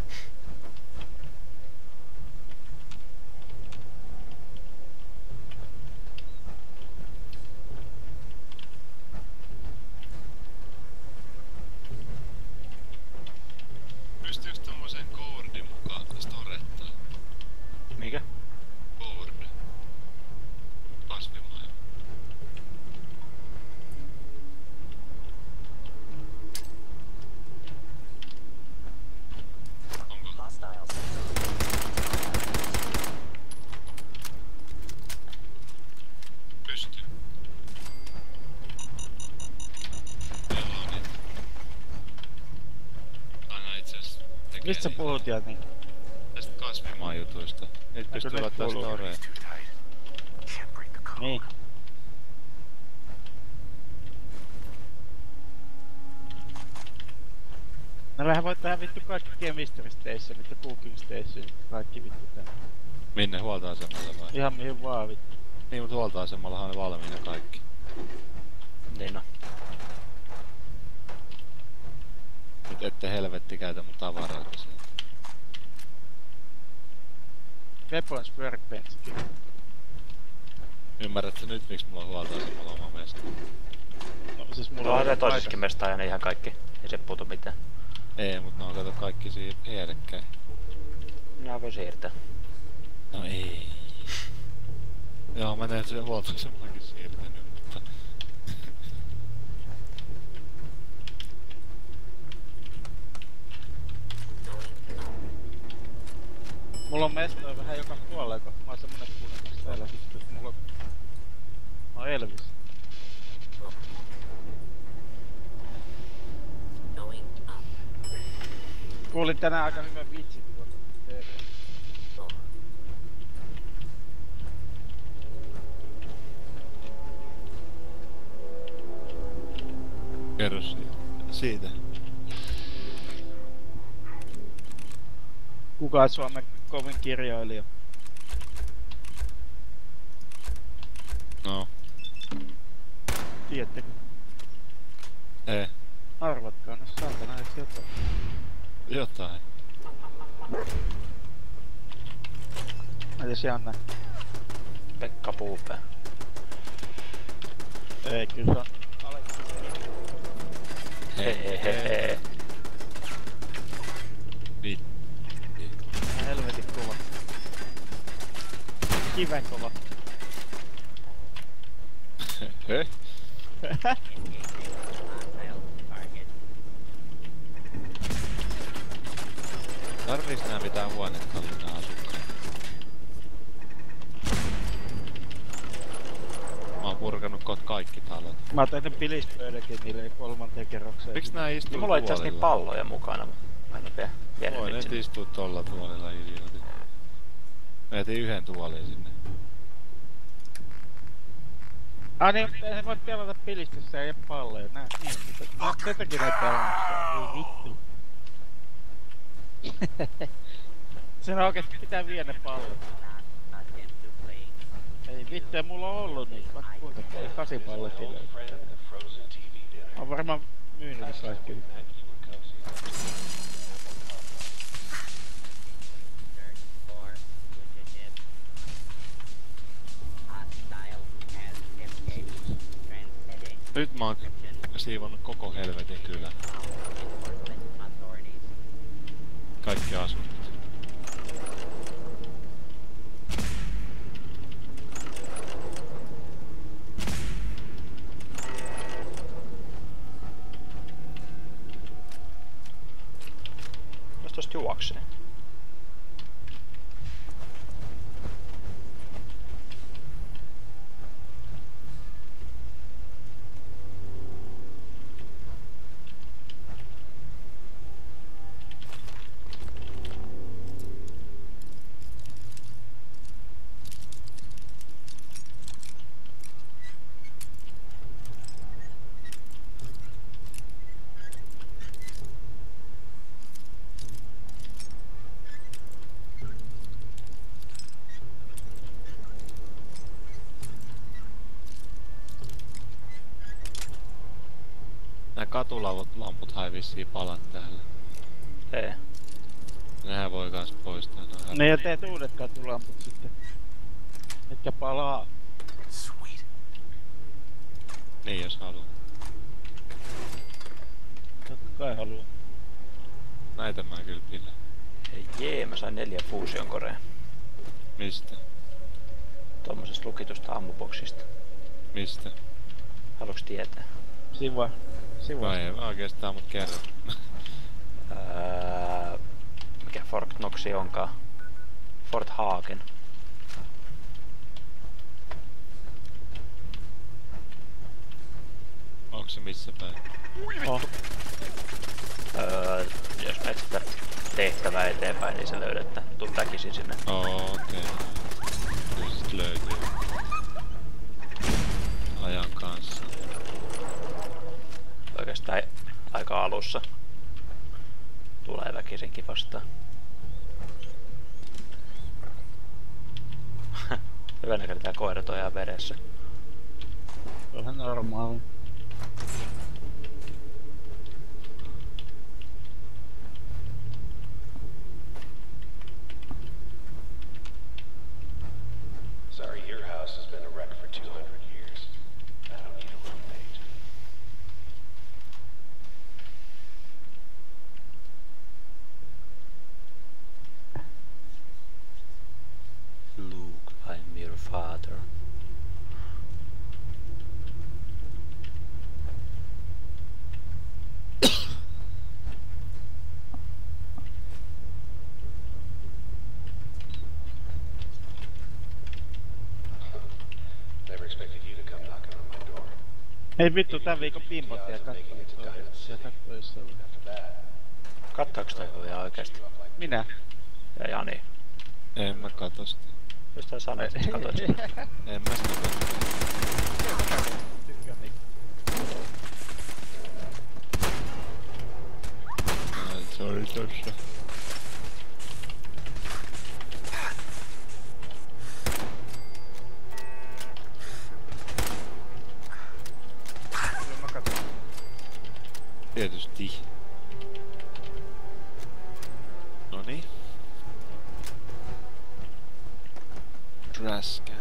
Pystyykö tommosen koordin mukaan storettaa? Mikä? Board. Kasvimaailma. Onko? Hostiles. Pystyy. Meillä on niitä. Aina itseasiassa tekee Mistä sä niitä. puhut Jani? Tästä kasvimaajutuista. Niitä pystyy ne laittaa kuuluu? storeen. Niin. No vähän voit tehdä vittu kaikki Chemistry Station, vittu Cooking Station, kaikki vittu tää. Minne huoltoasemalle vai? Ihan mihin vaan vittu. Niin, mut huoltoasemallahan on ne valmiina kaikki. Niin no. Nyt ette helvetti käytä mun tavaroita sieltä. Weapons Workbenchkin. Ymmärrätkö nyt miksi mulla on huoltoasemalla oma mesta? No siis mulla Mulla on on toisessakin mesta aina ihan kaikki. Ei se puutu mitään. Ei, mut ne on kato kaikki siinä vierekkäin. Nää voi siirtää. No ei. Joo, mä teen sen huoltoasemallakin siirtänyt, mutta... Mulla on mestoja vähän joka puolella, kun mä oon semmonen kuningas täällä sitten, että mulla on... Mä oon Elvis. Going up. Kuulin tänään aika hyvän vitsin tuolta T V. Kerro siitä. Siitä. Kuka on Suomen kovin kirjailija? No. Tiedättekö? Ei. Arvatkaa, no saatana edes jotain. Jotain. Mä ties Janne. Pekka Puupää. Ei, kyllä se on... Hehehehe. Vitti. Ihan helvetin kova. Kiven kova. Heh? Tarviiks nää mitään huonekallinaa asukkaan? Mä oon purkanut kohta kaikki talot. Mä oon tehnyt pilispöydäkin niille kolmanteen kerrokseen. Miks nää istuu Mulla on itse asiassa niin tuolilla? palloja mukana. Mä en oo vielä vienyt Voi niitä ne sinne. istuu tolla tuolilla idiotit. Mä jätin yhden tuolin sinne. Ah niin, mutta ei voi pelata pilistössä ei oo palloja. Nää, niin, mutta nää tätäkin näitä pelannut. Ei vittu. Sen oikeesti pitää viedä ne pallot. Ei vittu, ja mulla on ollut niitä, vaikka kuinka paljon. Kasi pallokin löytyy. Mä oon varmaan myynyt ne kaikki. Nyt mä oon siivonnut koko helvetin kylän. Kaikki asunnot. Jos tosta juoksee. katulamput ei vissiin pala täällä. Ei. Nehän voi kans poistaa noin. Ne ja teet uudet katulamput sitten. Etkä palaa. Sweet. Niin jos haluu. Totta kai haluu. Näitä mä kyllä pillä. Hei jee, mä sain neljä fuusion korea. Mistä? Tommosesta lukitusta ammuboksista. Mistä? Haluuks tietää? Siva. Siva. Vai ei oikeastaan, mut kerro. Öö, mikä Fort Knoxi onkaan? Fort Hagen. Onks se missä päin? Oh. Öö, jos menet sitä tehtävää eteenpäin, niin se löydät. Tuu väkisin sinne. Oo, okei. Okay. Se sit löytyy. Ajan kanssa. Oikeastaan aika alussa. Tulee väkisinkin vastaan. Hyvä näköinen tää koirat on ihan veressä. Se on ihan normaali. Sorry, your house has been a wreck for two hundred years. I don't need a roommate. Luke, I'm your father. Never expected you to come knocking on my door. Ei vittu, tän viikon pimpottia katsoit siellä töissä. After that, Kattoiks toi vielä oikeesti? Minä? Ja Jani. En mä kato sitä. Just tää sanoit, että katot sitä. En mä sitä kato. Tykkään niinku. Ai, se oli tossa. Kyllä mä katon. Tietysti. Noniin. Trascan.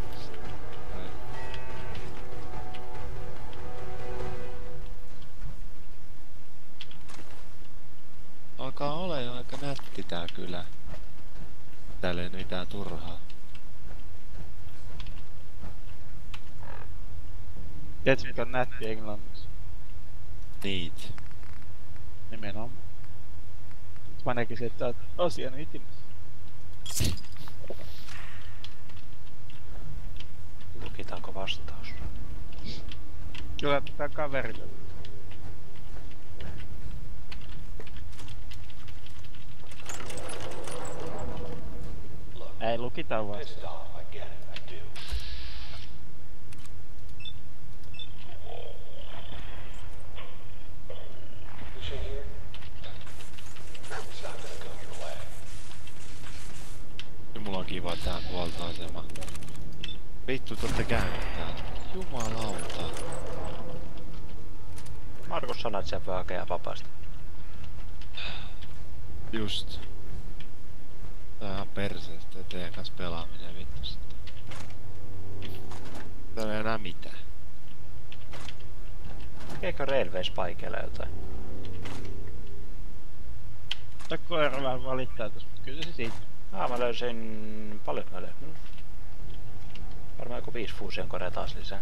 Alkaa olla jo aika nätti tää kylä. Täällä ei mitään turhaa. Tiedätkö mikä on nätti englanniksi? Niit. Nimenomaan. Nyt mä näkisin, että oot asian ytimessä. Lukitaanko vastaus? Kyllä tätä kaverille. Ei lukitaan vaan. pissed off. I get it. I do. Fishing here? It's not gonna go your way. Ja mulla on kiva tää huoltoasema. Vittu, te ootte käynyt täällä. Jumalauta. Markus sanoi, että se voi hakea vapaasti. Just. Tää on ihan perseestä teidän kanssa pelaaminen vittu sitten. Tää ei enää mitään. Tekeekö Railways paikeilla jotain? Tää koira vähän valittaa tossa, mut kyllä se siitä. Ah, mä löysin... Paljon mä löysin? Varmaan joku viisi fuusion korea taas lisää.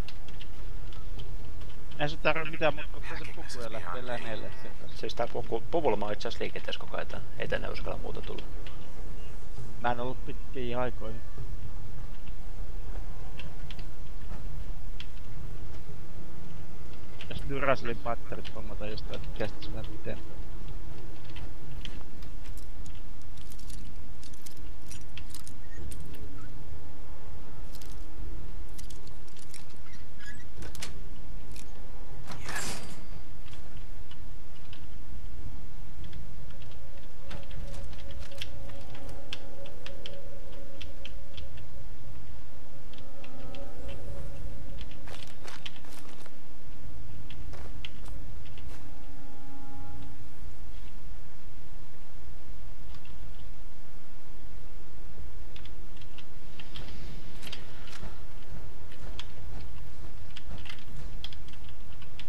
Ei se tarvii mitään muuta, mutta se puku ja lähtee läneelle sen kanssa. Siis tää puku, puvulla mä oon itse asiassa liikenteessä koko ajan. Ei tänne uskalla muuta tulla. Mä en ollut pitkiin aikoihin. Jos Duracellin patterit hommata jostain, että kestäis vähän pitempään.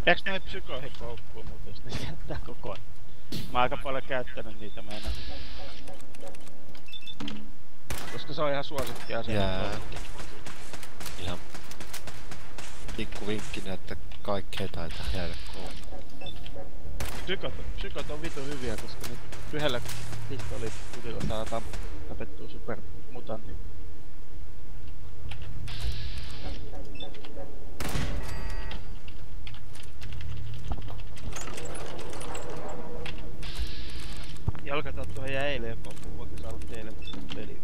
Eiks noi psykoihin koukkuu muuta, jos ne jättää koko ajan? Mä oon aika paljon käyttänyt niitä meinaa. Koska se on ihan suosikki asia. Jää. Ihan pikku vinkkinä, että kaikkea taitaa jäädä kouluun. Psykot, psykot on vitu hyviä, koska nyt yhdellä pistooliputilla saadaan tapettua supermutantit. Jalkatattuhan jäi eilen loppuun, vaikka sä aloitti eilen peliä.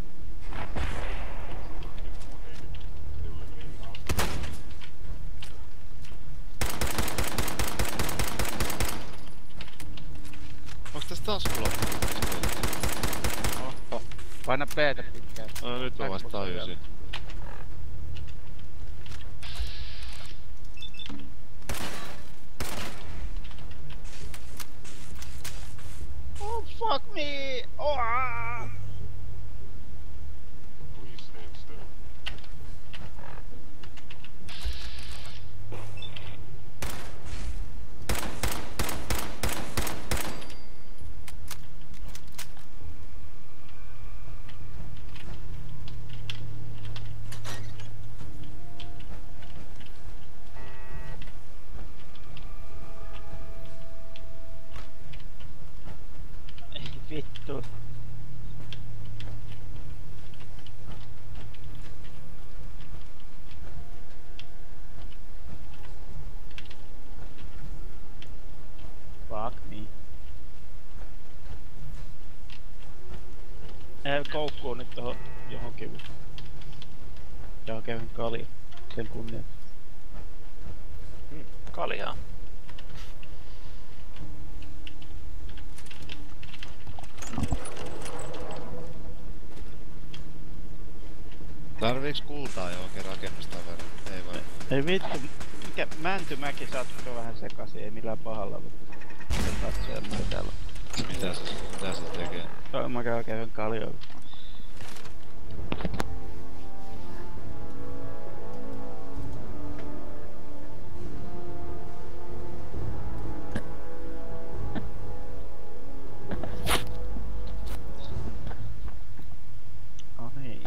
Onks tässä taas loppu? Oho. Paina P-tä pitkään. No nyt mä vasta tajusin. Oh fuck me! Oh! Please stand still. Vittu. Fuck me. Ei koukkuu nyt tohon johonkin. Johonkin kalja. Sen kunnia. Hmm, kaljaa. Tarviiks kultaa johonkin rakennustaveriin? Ei vai? Ei vittu, mikä Mäntymäki sattuu vähän sekaisin, ei millään pahalla, mutta se katsoo mitä täällä on. Mitä se, mitä se tekee? Joo, mä käyn käyn kaljoilla. Oh niin.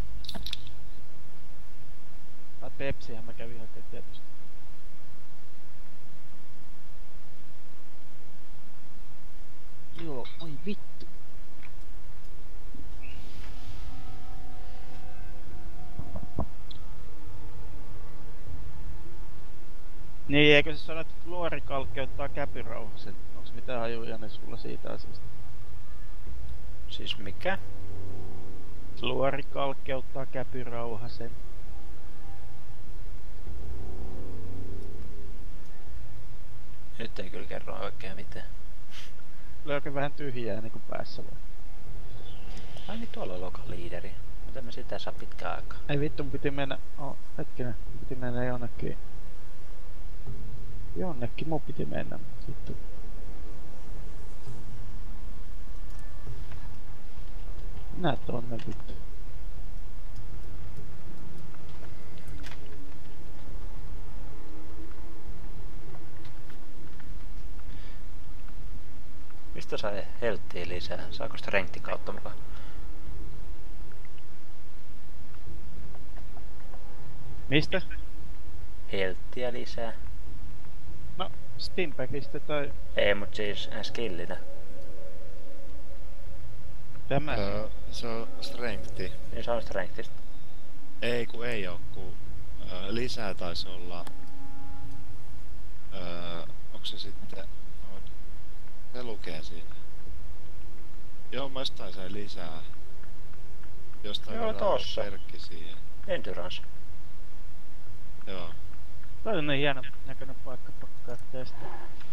Pepsihän mä kävin hakemaan tietysti. Joo, oi vittu. Niin, eikö se sano, että fluori kalkkeuttaa käpyrauhasen? Onks mitään hajuja ne sulla siitä asiasta? Siis mikä? Fluori kalkkeuttaa käpyrauhasen. Nyt ei kyllä kerro oikein mitään. Löykö vähän tyhjää niinku päässä vai? Ai niin tuolla on local leaderi. Mutta me sitä saa pitkään aikaa. Ei vittu, piti mennä... Oh, hetkinen. Piti mennä jonnekin... Jonnekin mun piti mennä, mutta vittu. Nää tonne vittu. Mistä sai helttiä lisää? Saako strengthin kautta mukaan? Mistä? Helttiä lisää. No, Stimpackista tai... Ei, mut siis skillinä. Tämä. Öö, se on strengthi. Niin se on strengthistä. Ei ku ei oo, ku öö, lisää taisi olla... Öö, onks se sitten... Se lukee siinä. Joo, mä jostain sai lisää. Jostain Joo, tossa. Perkki siihen. Endurance. Joo. Toi on niin hieno näköinen paikka pakkaa testaa.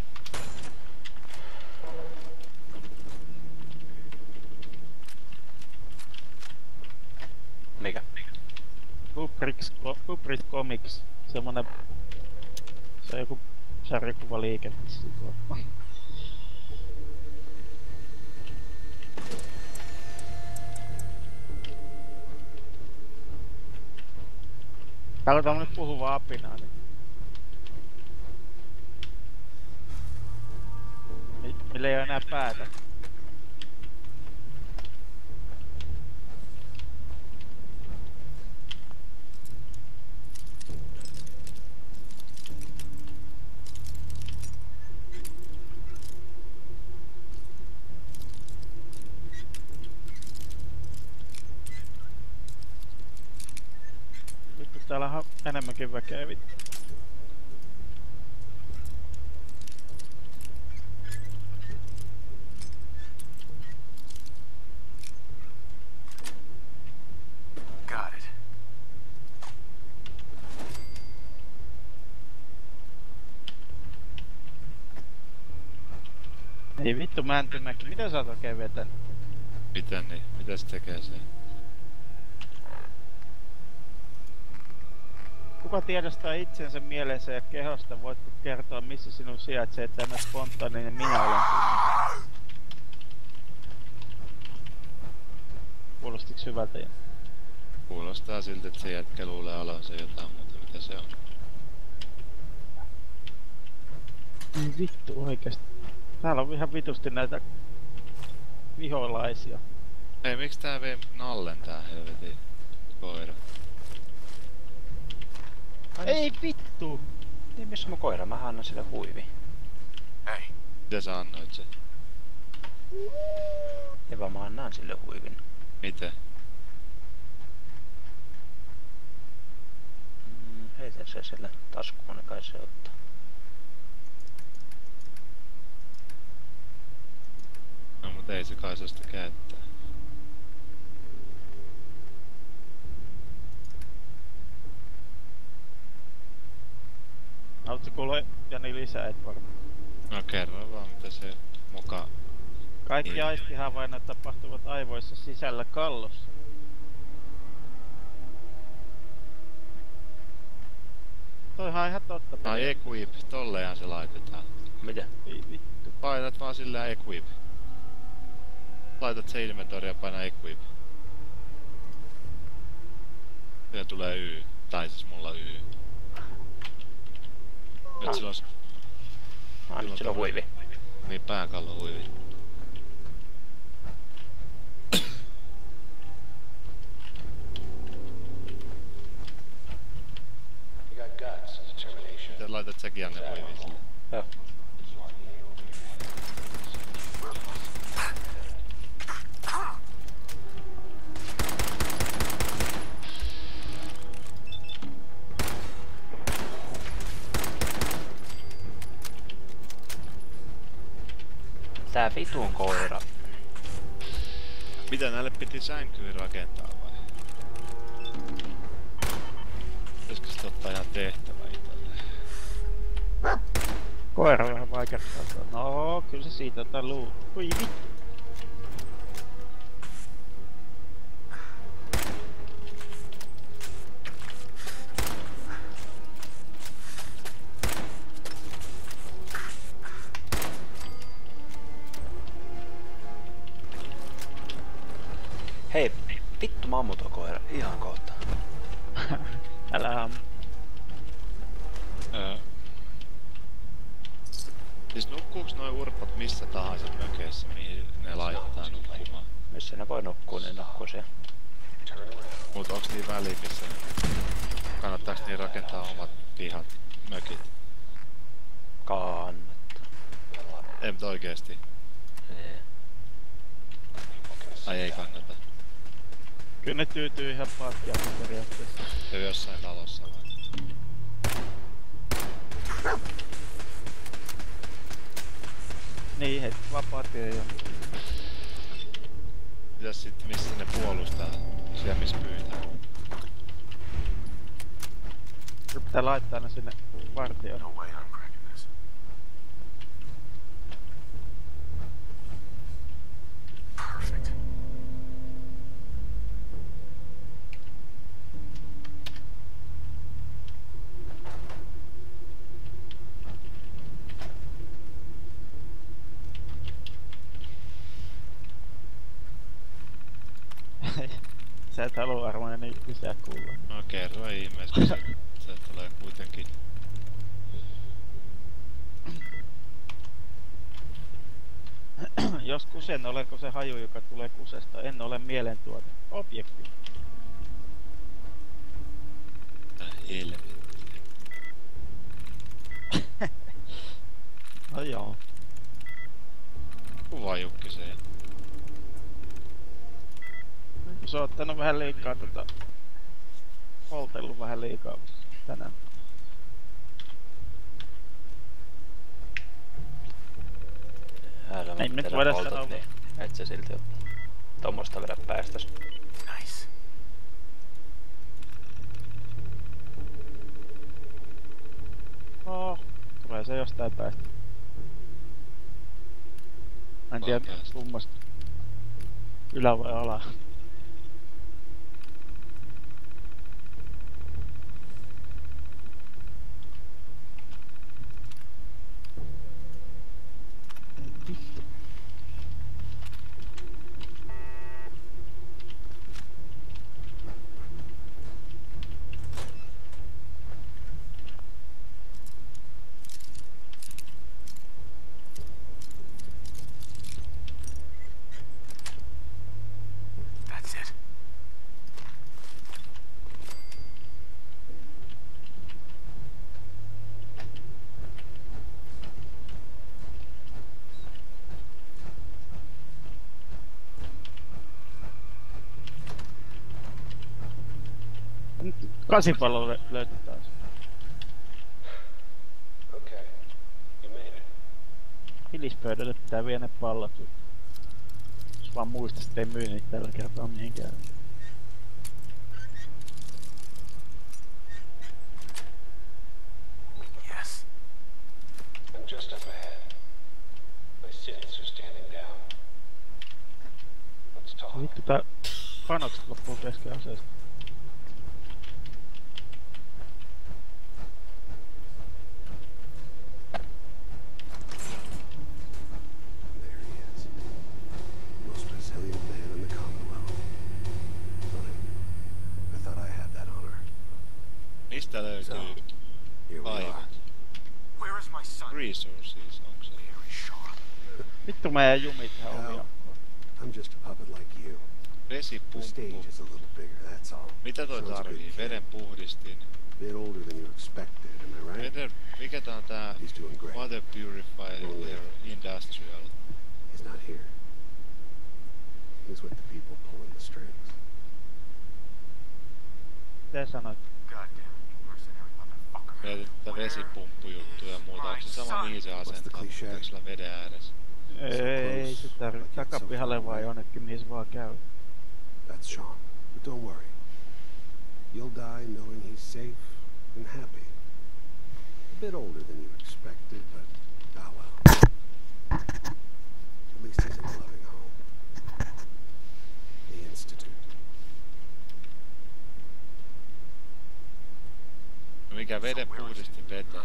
Mikä? Kubricks, Kubrick Comics. Semmonen... Se on joku sarjakuvaliike. Täällä on tämmönen puhuva apina, niin... millä ei oo enää päätä. Vittu, täällä on enemmänkin väkeä vittu. Got it. Ei vittu Mäntymäki, mitä sä oot oikein vetänyt? Miten niin? Mitä se tekee se? Kuka tiedostaa itsensä mielensä ja kehosta? Voitko kertoa missä sinun sijaitsee tämä spontaaninen minä olen tunne? Kuulostiks hyvältä? Kuulostaa siltä, että se jätkä luulee olonsa jotain muuta, mitä se on. Ei vittu oikeesti. Täällä on ihan vitusti näitä viholaisia. Ei, miksi tää vei nallen tää helvetin koira? Ei vittu! Niin missä mun koira? Mä annan sille huivi. Hei. Mitä sä annoit se? Ei vaan mä annan sille huivin. Miten? Mm, heitä se sille taskuun, ne kai se ottaa. No mut ei se kai saa sitä käyttää. Haluatko kuulla Jani lisää, et varmaan? No kerro vaan mitä se muka... Kaikki Niin. aistihavainnot tapahtuvat aivoissa sisällä kallossa. Toihan on ihan totta. Ai equip, tolleenhan se laitetaan. Mitä? Ei vittu. Painat vaan sillä equip. Laitat se inventory ja paina equip. Siinä tulee Y. Tai siis mulla Y. Nyt sillä on... Ah, nyt sillä on huivi. Niin pääkallo huivi. You got guts and determination. Miten laitat säkin Janne huivi sille? Joo. Tää vitun koira. Mitä näille piti sänkyyn rakentaa vai? Pitäisikö sit ottaa ihan tehtävä itelle? Koira on vähän vaikeuttaa. No, kyllä se siitä ottaa luu. Oi vittu. Hei, vittu mä ammun tuo koira ihan kohta. Älä ammu. Öö. Siis nukkuuks noi urpot missä tahansa mökeissä, mihin ne laittaa nukkumaan? Missä ne voi nukkua, niin nukkuu siellä. Mut onks niin väliä missä? Kannattaaks niin rakentaa omat pihat, mökit? Kannattaa. Ei mut oikeesti. Ei. Ai ei kannata. Kyllä ne tyytyy ihan patkiakin periaatteessa. Jo jossain talossa vai? Niin, heti vapaat ei oo. Mitäs sit missä ne puolustaa? Siellä missä pyytää. Kyllä pitää laittaa ne sinne vartioon. No way I'm cracking this. Perfect. Sä et halua varmaan niin lisää kuulla. No kerro ihmeessä, kun se, se tulee kuitenkin. Jos kusen, olenko se haju, joka tulee kusesta? En ole mielentuote. Objekti. Tää helvetti. No joo. Kuva Jukkiseen. Se on ottanut vähän liikaa tota... Poltellut vähän liikaa tänään. Ei nyt voida sanoa. Niin et se silti oo tommosta vedä päästäs. Nice. Oh, tulee se jostain päästä. Mä en tiedä kummasta. Ylä vai ala. Kasipallo lö löytyi taas. Okay. You made it. Hilispöydälle pitää viedä ne pallot. Jos vaan muista, ettei myy niitä tällä kertaa mihinkään. Yes. I'm just up ahead. My sins are standing down. Let's talk. Vittu tää panokset loppuu kesken aseesta. Mistä löytyy aivat? Resources, onko se? Vittu meidän jumit ihan omia. I'm just a puppet like you. Vesipumppu. Mitä toi tarvii? Veden puhdistin. Bit older than you expected, am I right? Veden, mikä tää on tää water purifier industrial? He's not here. He's with the people pulling the strings. Te sanoit. Mietin tätä vesipumppu-juttu ja muuta. Onko se sama mihin se asentaa? Pitääkö sillä veden ääressä? Ei se tarvii. Takapihalle vai jonnekin mihin se vaan käy. That's Sean. But don't worry. You'll die knowing he's safe and happy. A bit older than you expected, but ah well. At least he's in a loving home. The Institute. Mikä veden puhdistin vetää?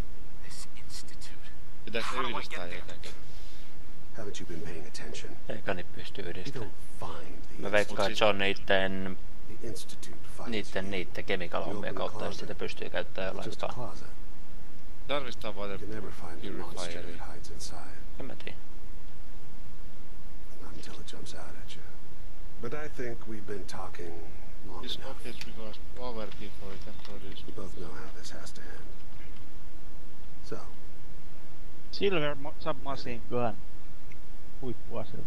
Pitääkö se yhdistää jotenkin? Haven't you been paying attention? Eikä niitä pysty yhdistämään. Mä veikkaan, että se on niitten... Niitten niitten kemikaalohommien kautta, jos sitä pystyy käyttämään jollain tapaa. Tarvistaa water purifieri. En mä tiedä. Not until it jumps out at you. But I think we've been talking long This enough. object requires power before it can produce. We both know how this has to end. So, Silver Submachine Gun. Huippuaselu.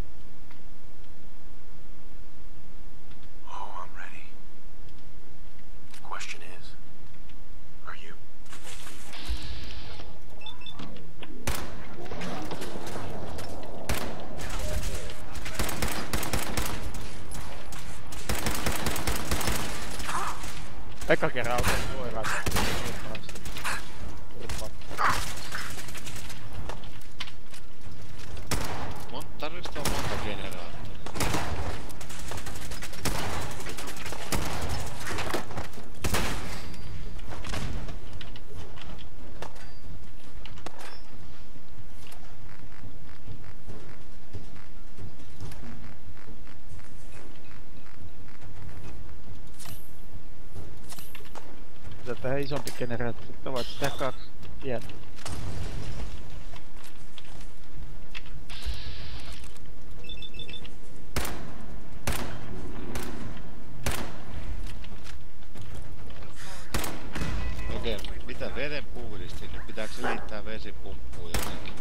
Oh, I'm ready. The question is, are you? Eka kerran auton suoraan. Tarvitsee olla monta generaattoria. Tätä isompi generaattori, että voit tehdä kaksi pientä. veden puhdistin, niin pitääkö se liittää vesipumppuun jotenkin?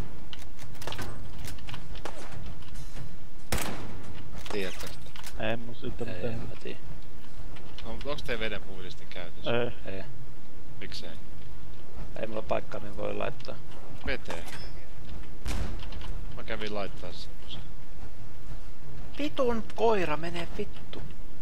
Tiedätkö sitä? Ei mun siitä Ei, mitään. mä tiedä. No, onks teidän veden puhdistin käytössä? Ei. Ei. Miksei? Ei mulla paikkaa, mihin voi laittaa. Veteen. Mä kävin laittaa semmosen. Vitun koira, menee vittu.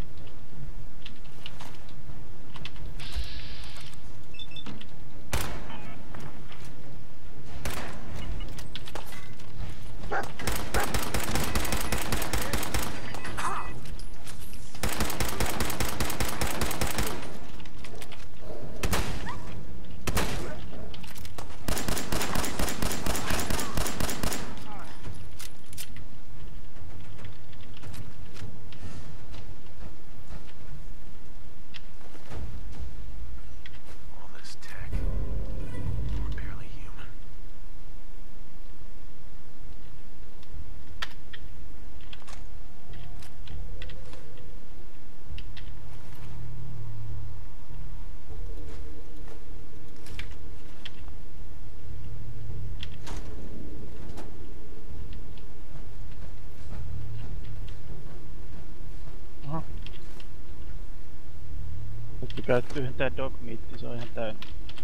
All this tech. We're barely human. Aha. Nyt käy tyhjentää dogmeatti, se on ihan täynnä.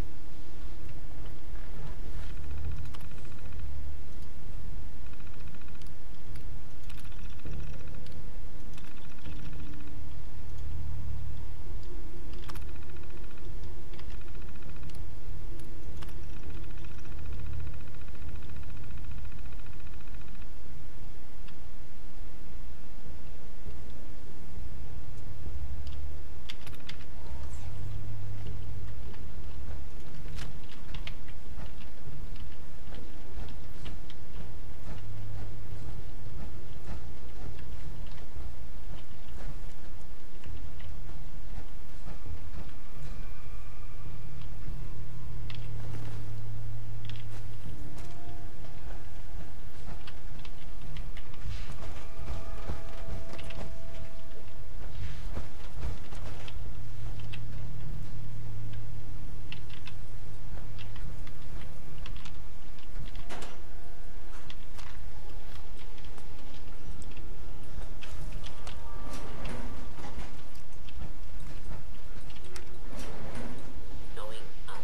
Going up.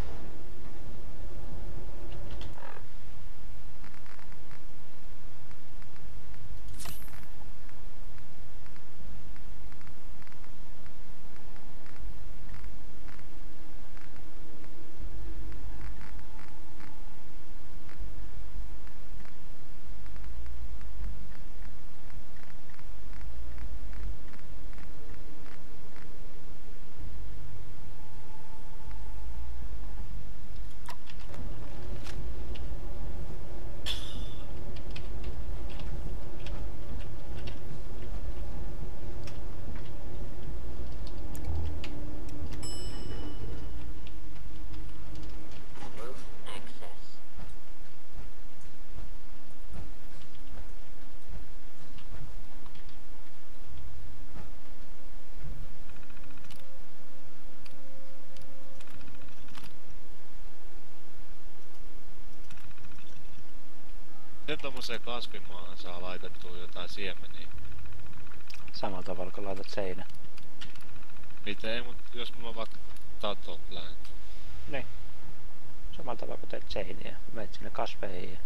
Roof access. Miten tommoseen kasvimaahan saa laitettua jotain siemeniä? Samalla tavalla kun laitat seinä. Miten ei, mut jos mulla on vaikka tato plant. Niin. Samalla tavalla kun teet seiniä. Menet sinne kasveihin ja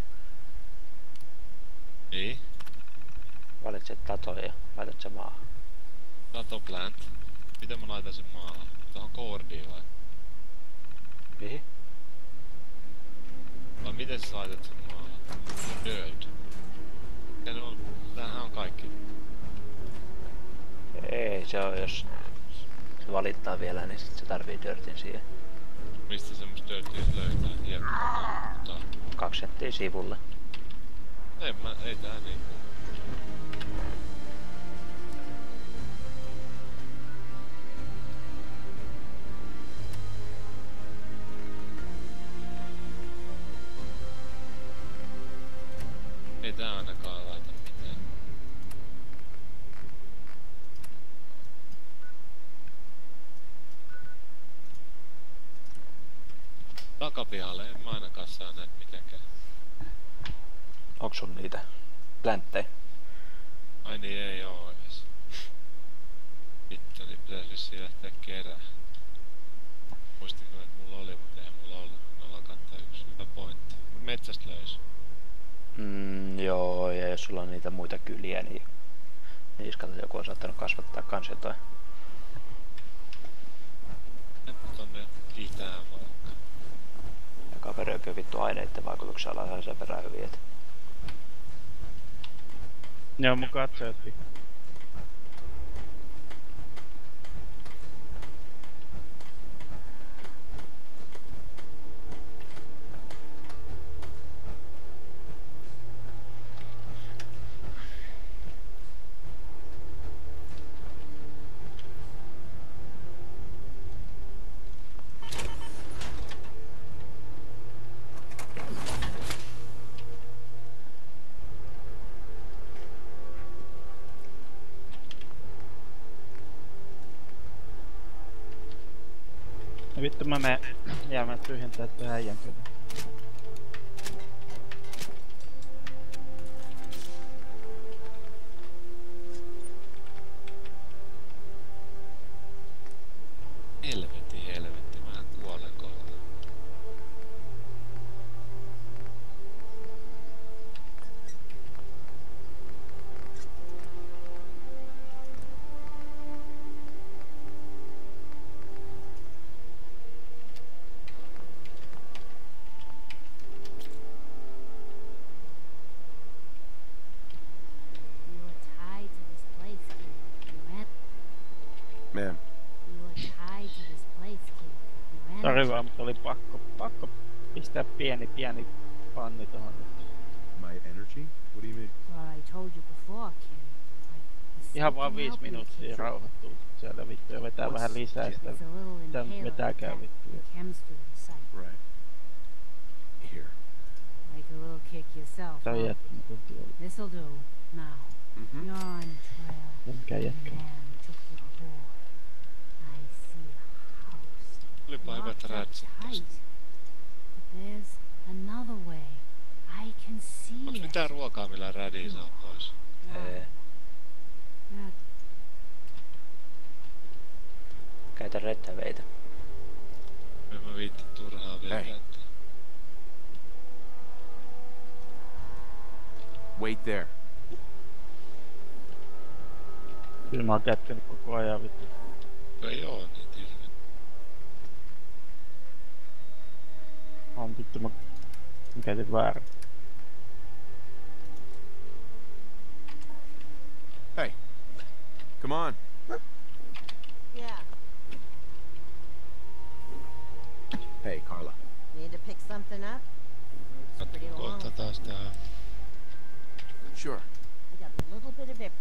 Niin? valitset tatoja ja laitat se maahan. Tato plant. Miten mä laitan sen maahan? Tuohon koordiin vai? Mihin? Vai miten sä laitat sen maahan? Dirt. Ja ne on, tämähän on kaikki. Ei, se on jos se valittaa vielä, niin sit se tarvii dirtin siihen. Mistä semmoista dirtiä löytää? Hieno. Tota. Kaksi senttiä sivulle. Ei mä, ei tää niinku. Ei tää ainakaan laita mitään. takapihalle en mä ainakaan saa näitä mitenkään. Onks sun niitä plänttejä? Ai niin ei oo edes. Vittu, niin pitäis vissiin lähteä kerään. Muistin, että mulla oli, mutta eihän mulla ollut. nolla yksi. Hyvä pointti. Metsästä löys. Mm, joo, ja jos sulla on niitä muita kyliä, niin niissä kato, joku on saattanut kasvattaa kans jotain. Mennään tonne itään vaikka. Ja kaveri vittu aineiden vaikutuksella on sen verran hyvin, et... Joo, mun katsojatkin. Ja vittu mä menen jäämään tyhjentää tuon äijän kyllä. Helvetti, helvetti, mä kuolen kohta. You were tied to this place, kid. You ran. Ma'am, You were tied to this place, kid. You ran. Sori vaan, mutta oli pakko, pakko pistää pieni, pieni panni tohon nyt. My energy? What do you mean? Well, I told you before, kid. Like, the Ihan vaan something viisi help you, minuuttia kid. rauhoittuu siellä vittu ja vetää What's- vähän lisää sitä. It's a little Mitä inhaler vetääkään that vittu. the chems do to site. Right. Here. Like a little kick yourself. Tää on huh? jättämätön tuolla. This'll do. Now, Mm-hmm. you're on trail. Mikä The jätkä? man took your boy. I see a house. Olipa hyvät Locked up rätsit tight. tosta. But there's another way. I can see Onks it. mitään ruokaa millä rädiä saa pois? Ee, That käytä rettäveitä. En mä viitti turhaa vielä. Hei. Että... Wait there. Kyllä mä oon kätkenyt koko ajan vittu. Ei oo niitä hirveet. Mä oon vittu mä... Mä käytin väärin. Hey. Come on. Yeah. hey, Carla. Need to pick something up? It's pretty long. Kohta taas tehdään. Sure. I got a little bit of everything.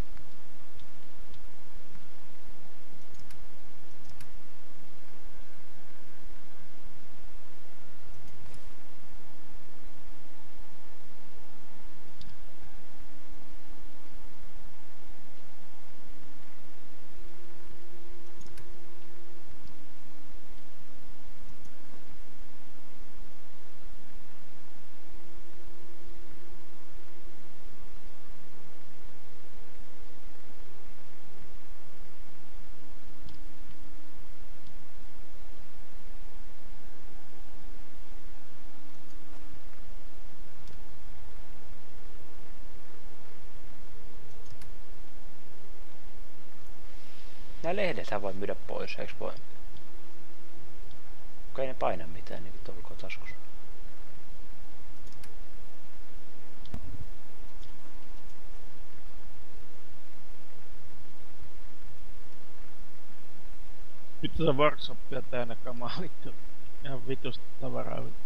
Nää lehdethän voi myydä pois, eiks voi? Kun ei ne paina mitään, niin vittu olkoon taskus. Vittu se workshopia täynnä kamaa vittu. Ihan vitusta tavaraa vittu.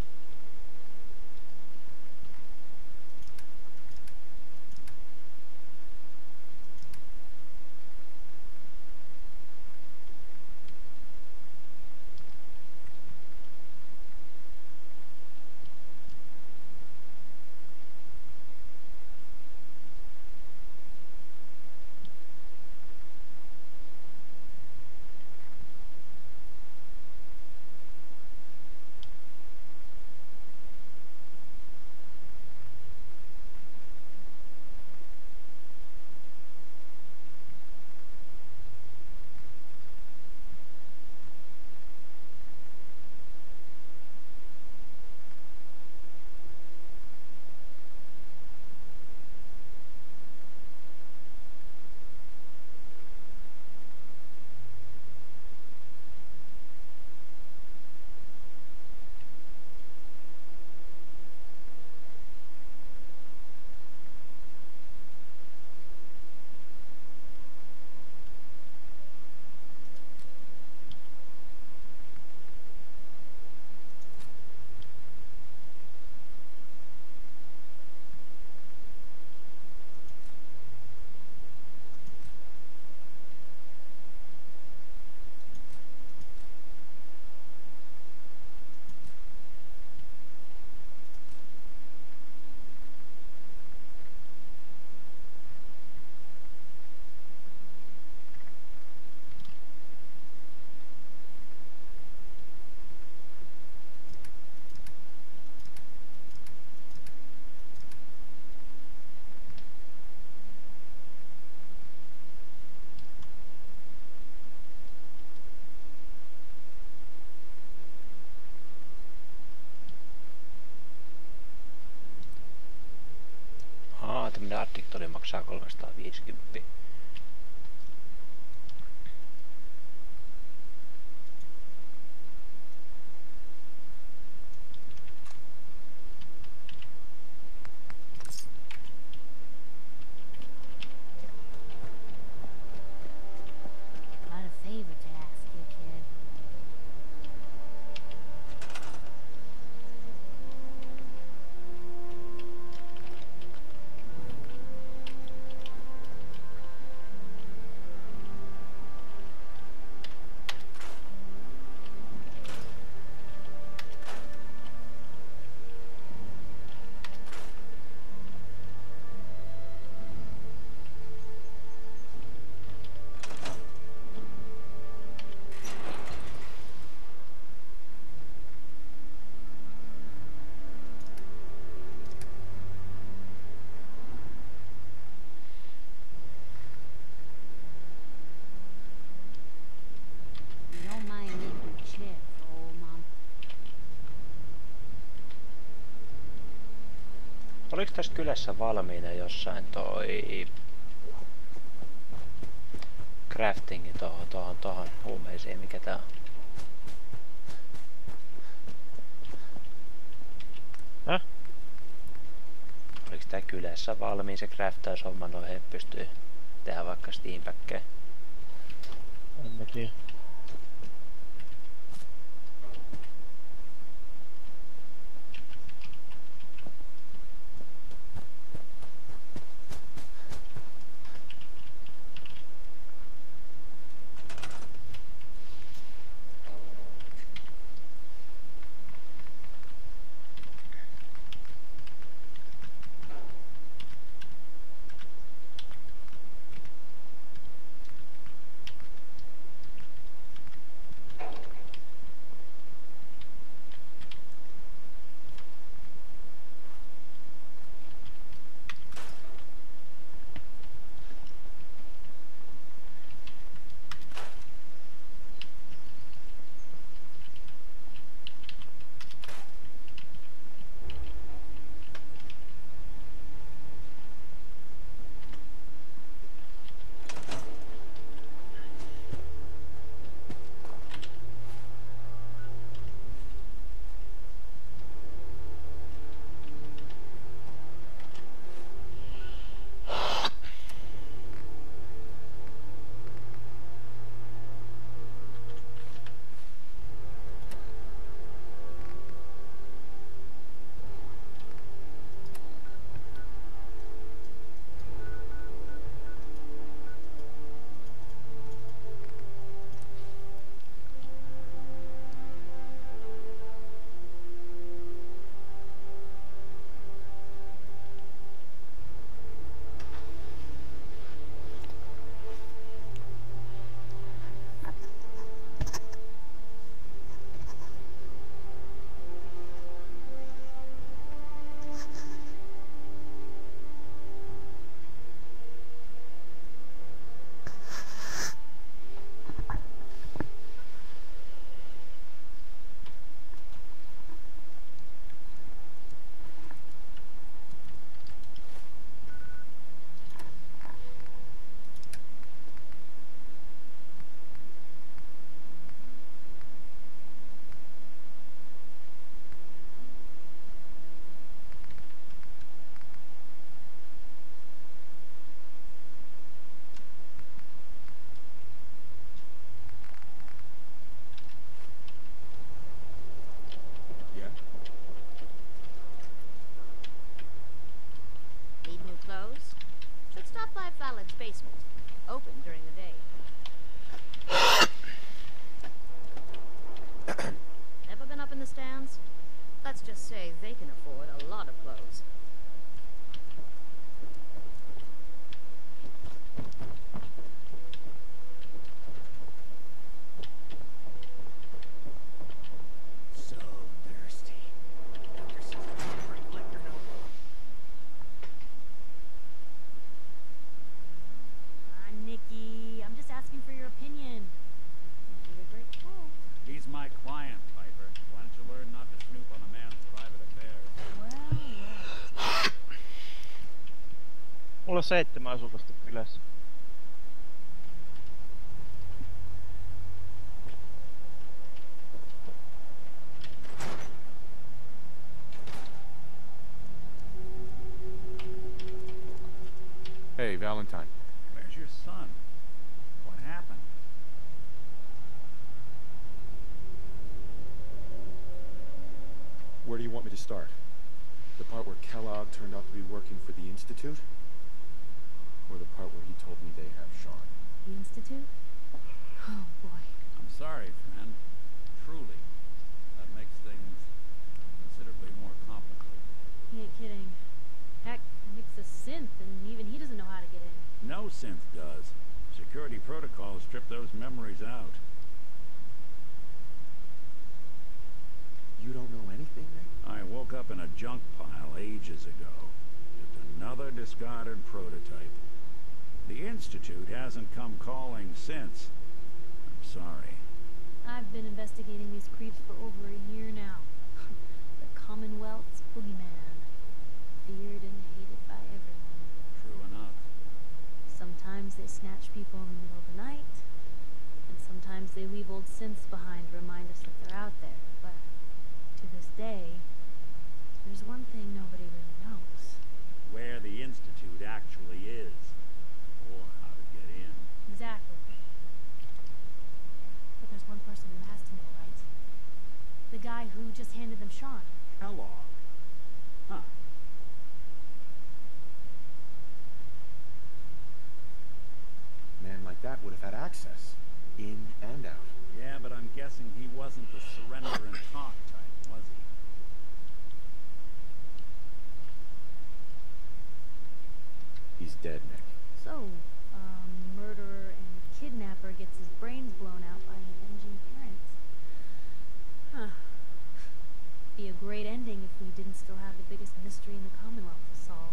Addictoli maksaa kolmesataaviisikymmentä. Got a favor to ask you, kid. You don't mind making a chair for old mom. Oliko tässä kylässä valmiina jossain toi craftingi tohon, tohon, tohon huumeisiin, mikä tää on? Häh? Oliko tää kylässä valmiin se craftaus-homma, noihin pystyy tehdä vaikka steampackkejä? En mä tiedä. Fallon's basement. Open during the day. Ever been up in the stands? Let's just say they can afford a lot of clothes. So thirsty. Doctor says I need to break like your notebook. Ah, Nikki, I'm just asking for your opinion. You'd be a great call. He's my client, Piper. Why don't you learn not to snoop on a man's private affairs? Well, well. on seitsemän asukasta kylässä. Hey, Valentine. Where's your son? What happened? Where do you want me to start? The part where Kellogg turned out to be working for the Institute? Or the part where he told me they have Sean? The Institute? Oh boy. I'm sorry, friend. Truly. That makes things considerably more complicated. He ain't kidding. Heck, Nick's a synth, and even he doesn't know how to get in. No synth does. Security protocols strip those memories out. You don't know anything, Nick? I woke up in a junk pile ages ago. Just another discarded prototype. The Institute hasn't come calling since. I'm sorry. I've been investigating these creeps for over a year now. The Commonwealth's boogeyman. Feared and hated by everyone. True enough. Sometimes they snatch people in the middle of the night, and sometimes they leave old synths behind to remind us that they're out there. But to this day, there's one thing nobody really knows. Where the Institute actually is. Or how to get in. Exactly. But there's one person who has to know, right? The guy who just handed them Sean. Kellogg. Huh. Man like that would have had access. In and out. Yeah, but I'm guessing he wasn't the surrender and talk type, was he? He's dead, Nick. So, um, murderer and kidnapper gets his brains blown out by an avenging parent. Huh. Be a great ending if we didn't still have the biggest mystery in the Commonwealth to solve.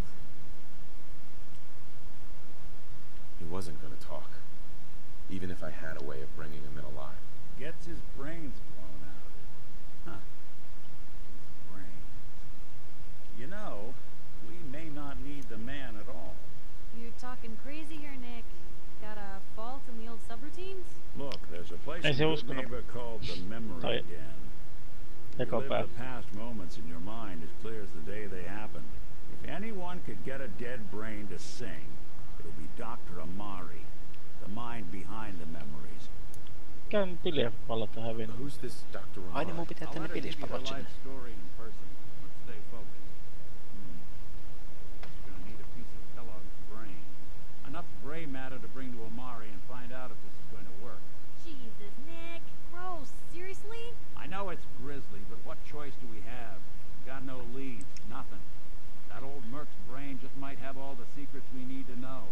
He wasn't gonna talk. Even if I had a way of bringing him in alive. Gets his brains blown out. Huh. His brains. You know, we may not need the man at all. You're talking crazy here, Nick. Got a fault in the old subroutines? Look, there's a place Ei in se Good uskonut. Neighbor called the Memory Tai Den. You tekopää. live the past moments in your mind as clear as the day they happened. If anyone could get a dead brain to sing, it'll be Doctor Amari, the mind behind the memories. Käyn piliä valata hävinnyt. Who's this Doctor Ai niin, mun pitää I'll tänne let her give you her pilispalot sinne. life story in person. Let's stay focused. Hmm. You're gonna need a piece of Kellogg's brain. Enough gray matter to bring to Amari and find out if this is going to work. Jesus, Nick. Gross. Seriously? I know it's grisly, but what choice do we have? Got no leads, nothing. That old Merc's brain just might have all the secrets we need to know.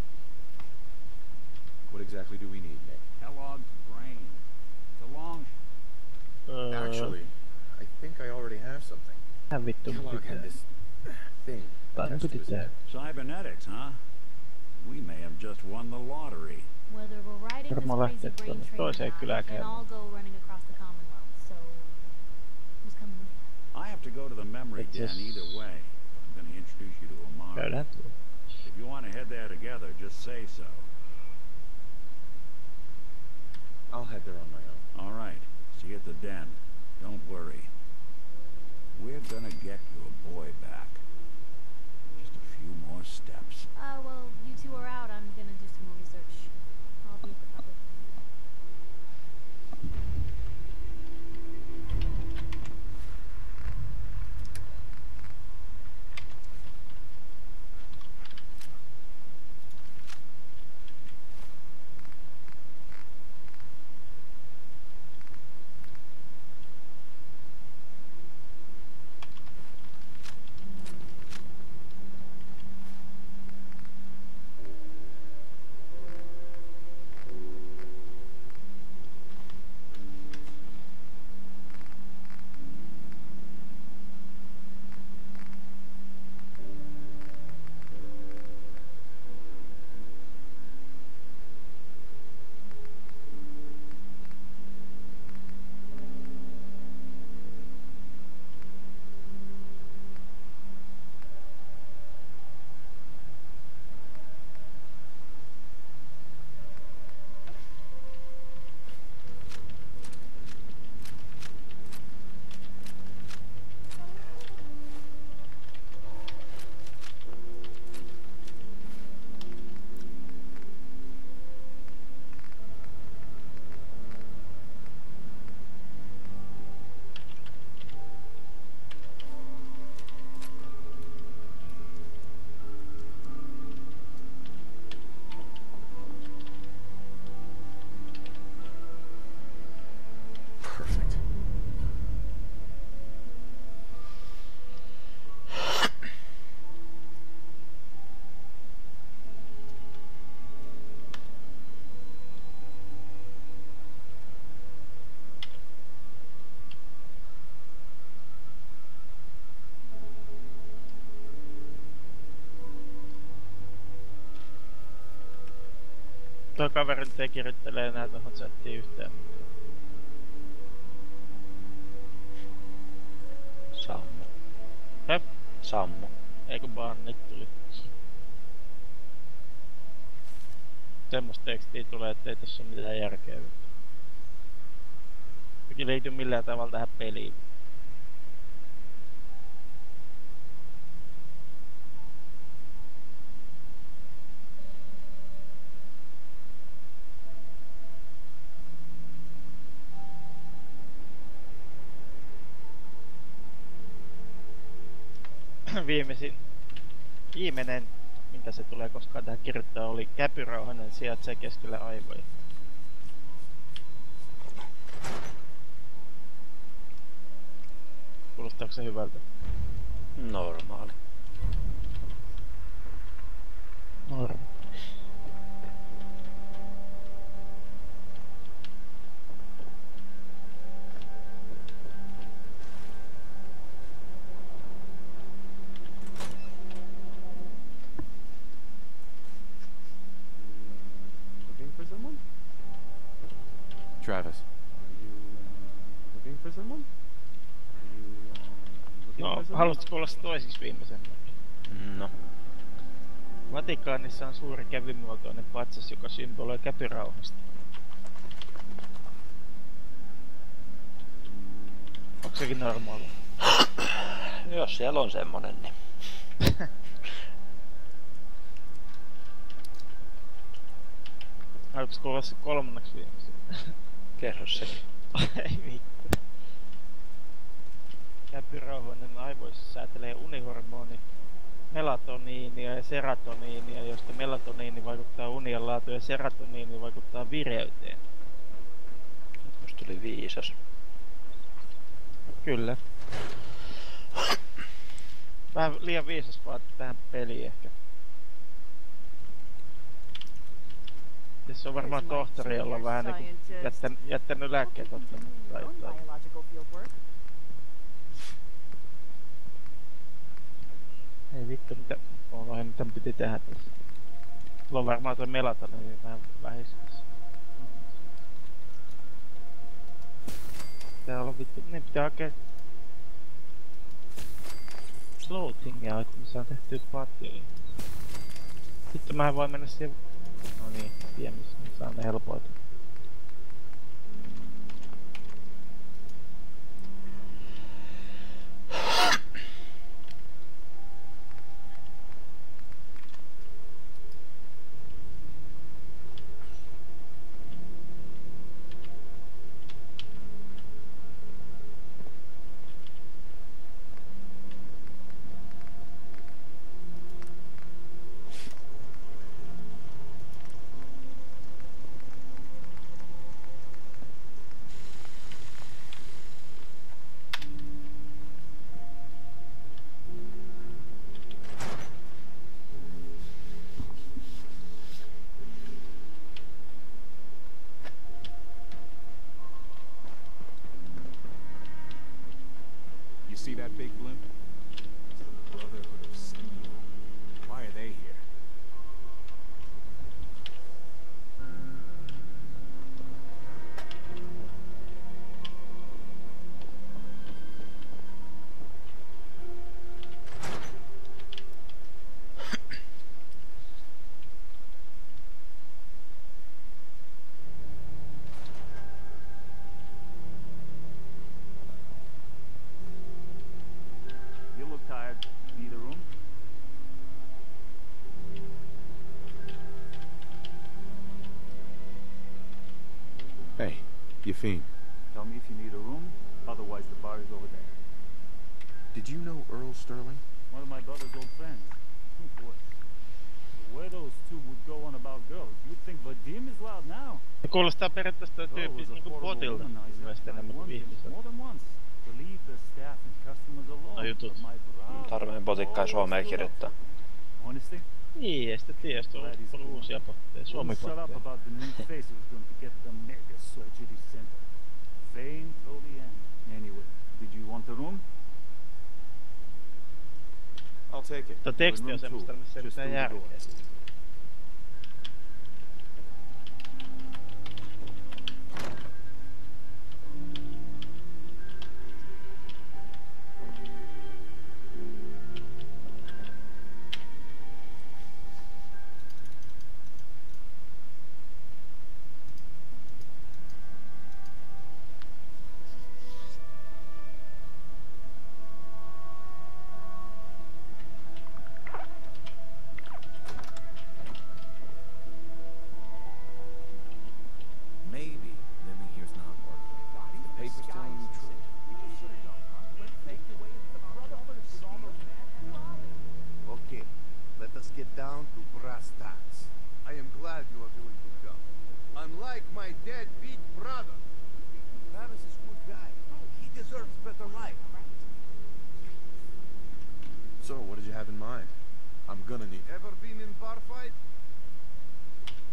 What exactly do we need, Nick? Kellogg's brain. It's a long sh- Öö, Actually, I think I already have something. hän vittu Kellogg pitää. had this thing Tai attached to piti his tehdä. head. Cybernetics, huh? We may have just won the lottery. Whether we're riding this Varmaan crazy lähtee brain tuonne train or toiseen not, kylään we can all käymään. go running across the Commonwealth. So, who's coming with you? I have to go to the memory It's den just- either way. I'm going to introduce you to Amari. Käydään tuolla. If you want to head there together, just say so. I'll head there on my own. All right. See you at the den. Don't worry. We're gonna get your boy back. Just a few more steps. Uh, well, you two are out. I'm gonna do some more research. I'll be at the public. Tuo kaveri nyt ei kirjoittele enää tohon chattiin yhtään. Sammu. Hep. Sammu. Eikö vaan nyt tuli. Semmosta tekstiä tulee, ettei tossa oo mitään järkeä. Toki liity millään tavalla tähän peliin. Viimeisin, viimeinen, mitä se tulee koskaan tähän kirjoittaa, oli käpyrauhanen sijaitsee keskellä aivoja. Kuulostaako se hyvältä? Normaali. Normaali. Travis, are you uh, looking for someone? Are you uh, looking No, for someone? haluaisitko kuulla toisiksi viimeisen? No. Vatikaanissa on suuri kävymuotoinen patsas, joka symboloi käpyrauhasta. Onko sekin normaali? Jos siellä on semmonen, niin... Haluatko kuulla se kolmanneksi viimeisen? Kerro sekin. Ei vittu. Käpyrauhanen aivoissa säätelee unihormoni melatoniinia ja serotoniinia, josta melatoniini vaikuttaa unien laatuun ja serotoniini vaikuttaa vireyteen. Musta tuli viisas. Kyllä. Vähän liian viisas vaan tähän peliin ehkä. Se on varmaan tohtori, jolla on vähän niinku jättän, jättänyt lääkkeet ottamatta tai jotain. Ei vittu, mitä oh, mitä piti tehdä tässä. Sulla on varmaan toi melatoniini vähän vähiskäs. Pitää olla vittu, niin pitää hakea floatingia, että me saan tehtyä patjoja. Vittu mä en voi mennä siihen. No niin, tiedä missä me saan ne helpoita. See that big blimp? It's the Brotherhood of Steel. Why are they here? You fiend. Tell me if you need a room, otherwise the bar is over there. Did you know Earl Sterling? One of my brother's old friends. Oh boy. The way those two would go on about girls, you'd think Vadim is loud now. Se kuulostaa periaatteessa toi tyyppi niinku botilta. Mielestäni enemmän kuin ihmiseltä. More than once. To leave the staff and customers alone. No jutut. Tarveen botikkaa suomeen kirjoittaa. Honestly? Niin, ei sitä tiedä, jos on ollut uusia potteja, suomipotteja. Shut up about the new face who's going to get the mega surgery center. Fame till the end. Anyway, did you want a room? I'll take it. Tuo teksti on semmoista, missä ei mitään järkeä.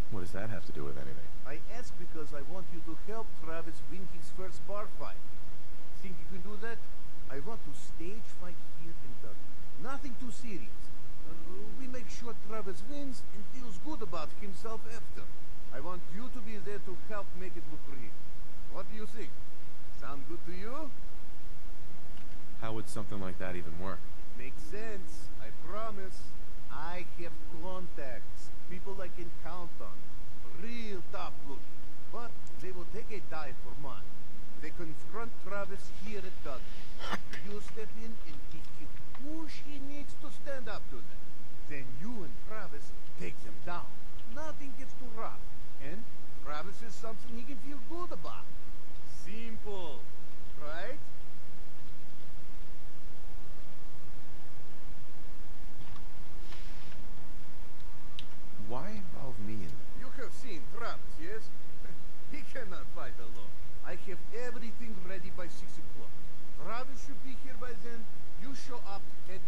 What does that have to do with anything? I ask because I want you to help Travis win his first bar fight. Think you can do that? I want to stage fight here in Dublin. Nothing too serious. Uh, we make sure Travis wins and feels good about himself after. I want you to be there to help make it look real. What do you think? Sound good to you? How would something like that even work? Makes sense, I promise. I have contacts, people I can count on. Real tough looking, but they will take a dive for money. They confront Travis here at Dudley. You step in and teach him who he needs to stand up to them. Then you and Travis take them down. Nothing gets too rough. And Travis is something he can feel good about. Simple, right? Why involve me in that? You have seen Travis, yes? He cannot fight alone. I have everything ready by six o'clock. Travis should be here by then. You show up at...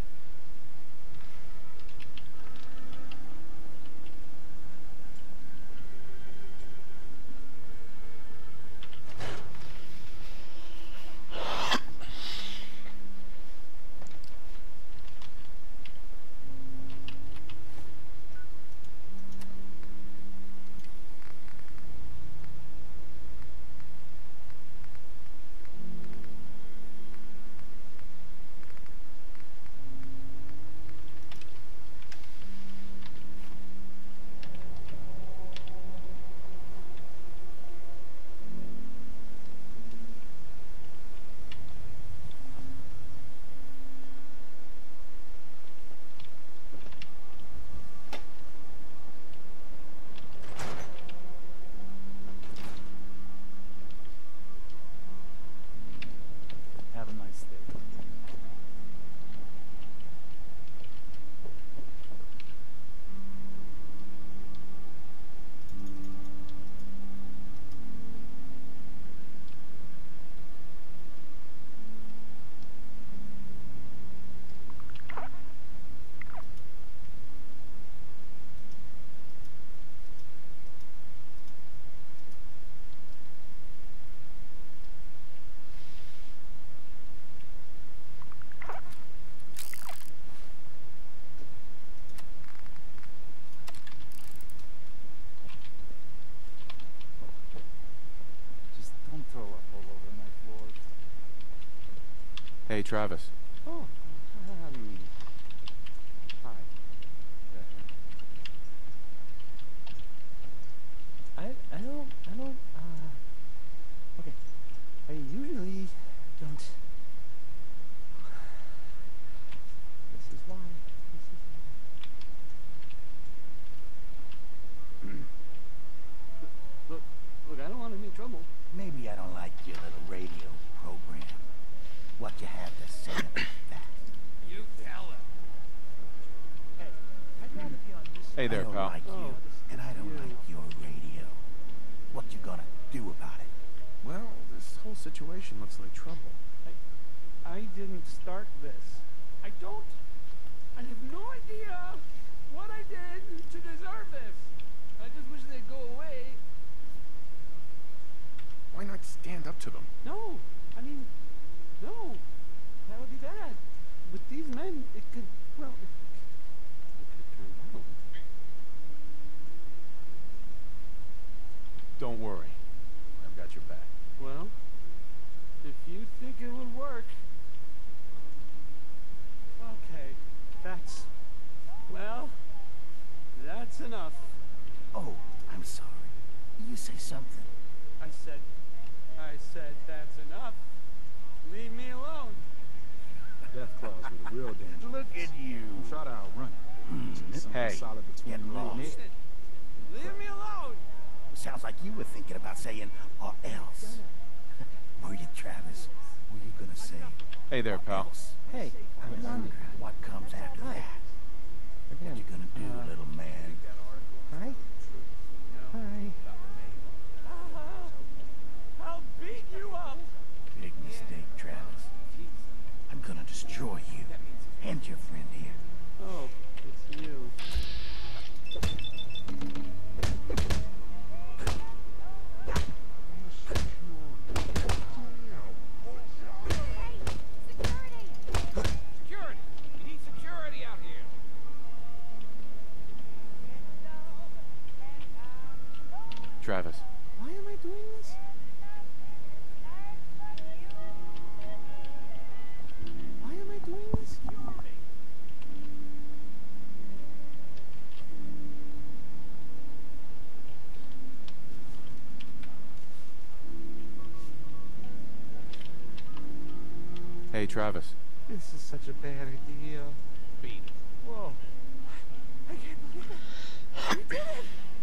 Have a nice day. Just don't throw up all over my floor. Hey, Travis. Oh, um, hi. I I don't I don't uh okay. I usually don't. This is why. This is why. Look, look, I don't want any trouble. Maybe I don't like your little radio program. What you have to say about that? You tell him. Hey, I'd rather be on this. Hey there, I don't pal. like you, and I don't like your radio. What you gonna do about it? Well, this whole situation looks like trouble. I didn't start this. I don't. I have no idea what I did to deserve this. I just wish they'd go away. Why not stand up to them? No, I mean, no. That would be bad. With these men, it could, well, it, it could turn out. Don't worry. I've got your back. Well, if you think it would work, okay, that's, well, that's enough. Oh, I'm sorry. You say something. I said, I said that's enough. Leave me alone. Death claws with a real danger. Look at you. Try to outrun it. Something Hey. solid between Get you and lost. it. Leave me alone. Sounds like you were thinking about saying or else. Were you, Travis? Were you gonna say Hey there, or pal. else? Hey, I'm wondering what comes after that. What you gonna do, Uh, little man? Hi. Hi. I'll beat you up. Big mistake, Travis. I'm gonna destroy you and your friend here. Oh, it's you. Hey, Travis. This is such a bad idea. Beat. Whoa. I can't believe it. We did it!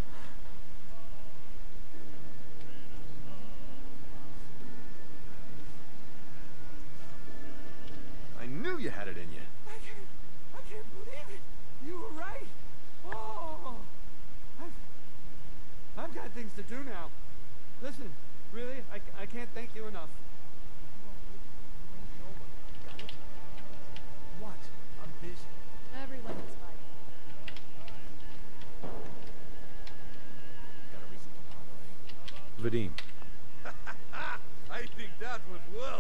I knew you had it in you. I can't, I can't believe it. You were right. Oh, I've, I've got things to do now. Listen, really, I, I can't thank you enough. What? I'm busy. Everyone is fine. Got a reason to bother, eh? Vadim. I think that went well.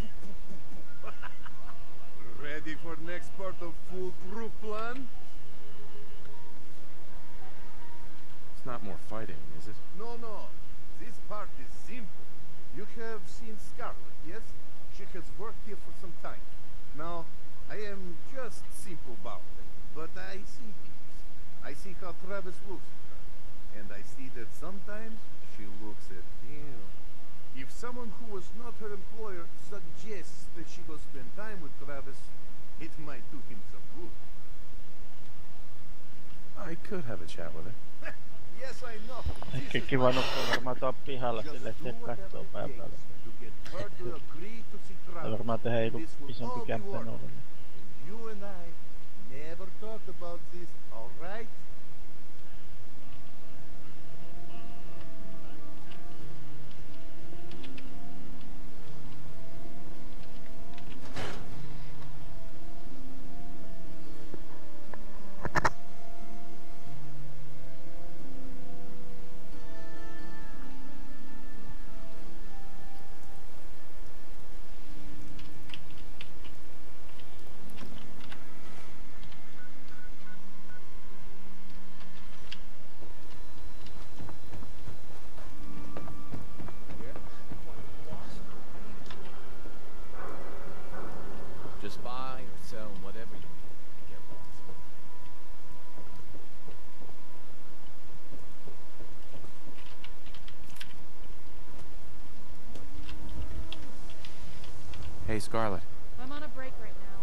Ready for next part of foolproof plan? It's not more fighting, is it? No, no. This part is simple. You have seen Scarlet, yes? She has worked here for some time. Now, I am just simple about it, but I see things. I see how Travis looks at her, and I see that sometimes she looks at him. If someone who was not her employer suggests that she go spend time with Travis, it might do him some good. I could have a chat with her. Yes, I know. Ehkä kiva nukkua varmaan tuolla pihalla sille, ettei kattoo pään päälle. Tai varmaan tehdä joku isompi kämppä noille. You and I never talked about this, all right? Just buy or sell whatever you need. Get lost. Hey, Scarlet. I'm on a break right now.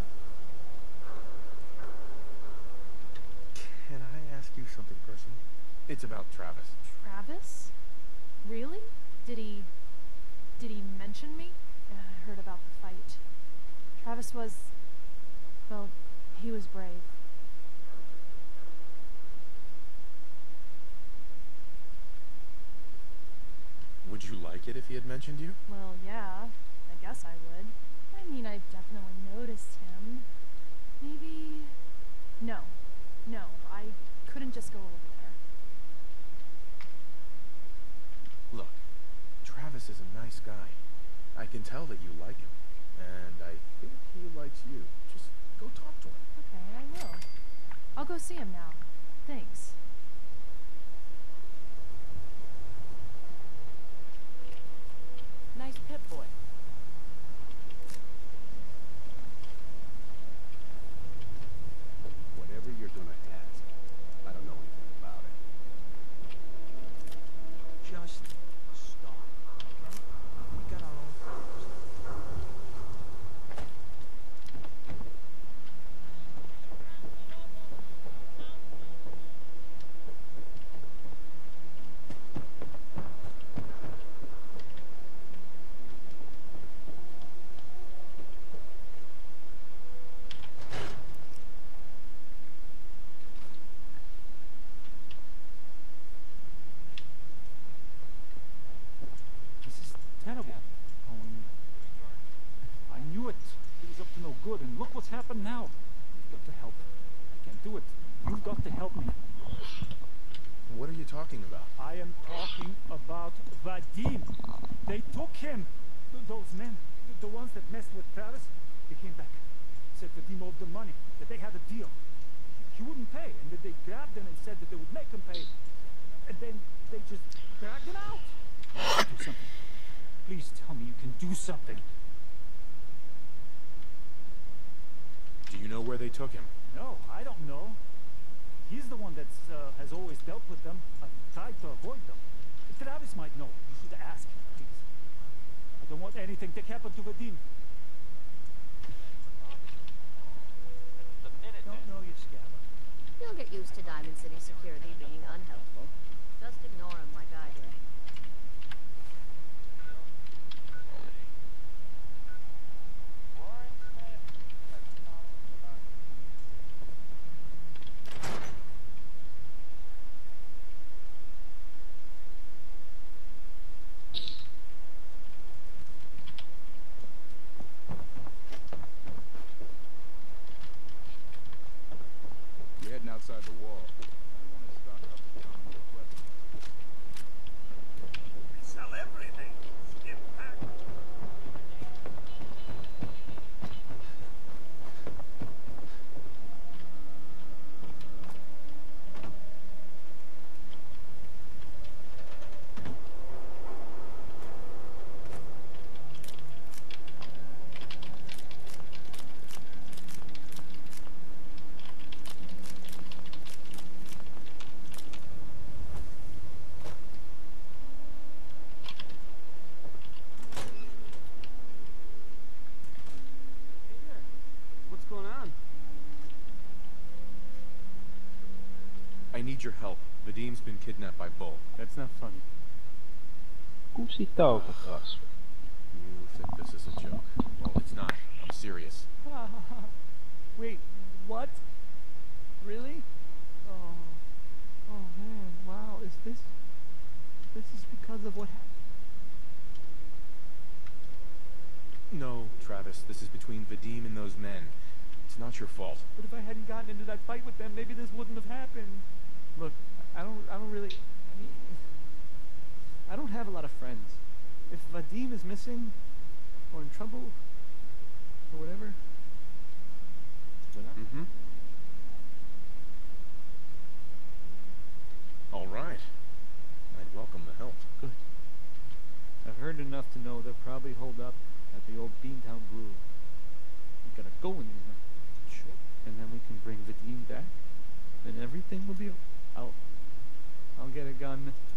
Can I ask you something personal? It's about Travis. Travis? Really? Did he... Did he mention me? Uh, I heard about the fight. Travis was... Well, he was brave. Would you like it if he had mentioned you? Well, yeah. I guess I would. I mean, I've definitely noticed him. Maybe... No. No, I couldn't just go over there. Look, Travis is a nice guy. I can tell that you like him. And I think he likes you. Just go talk to him. Okay, I will. I'll go see him now. Thanks. Nice pet boy. Whatever you're gonna ask, I don't know anything about it. Just stop, okay? We got our own problems. This is terrible. Oh, I knew it. He was up to no good, and look what's happened now. You've got to help. I can't do it. You've got to help me. What are you talking about? I am talking about Vadim. They took him. Th those men, th the ones that messed with Travis, they came back. Said Vadim owed them money, that they had a deal. He wouldn't pay, and that they grabbed him and said that they would make him pay. And then they just dragged him out. Do something. Please tell me you can do something. Do you know where they took him? No, I don't know. He's the one that's uh, has always dealt with them. I've tried to avoid them. Travis might know. You should ask him, please. I don't want anything to happen to Vadim. You'll get used to Diamond City security being unhelpful. Just ignore him like I did. You're heading outside the wall. I want to stock up the town with weapons. We sell everything. Skip pack. What's going on? I need your help. Vadim's been kidnapped by Bull. That's not funny. Kuusi tauko taas. You think this is a joke? Well, it's not. I'm serious. Wait, what? Really? Oh, oh man, wow, is this, this is because of what happened? No, Travis, this is between Vadim and those men. It's not your fault. But if I hadn't gotten into that fight with them, maybe this wouldn't have happened. Look, I don't, I don't really, I mean, I don't have a lot of friends. If Vadim is missing, or in trouble, or whatever, then I... Mm-hmm. All right. I'd welcome the help. Good. I've heard enough to know they'll probably hold up at the old Beantown Brewery. We gotta go in there. Sure. And then we can bring Vadim back, and everything will be... I'll... I'll get a gun,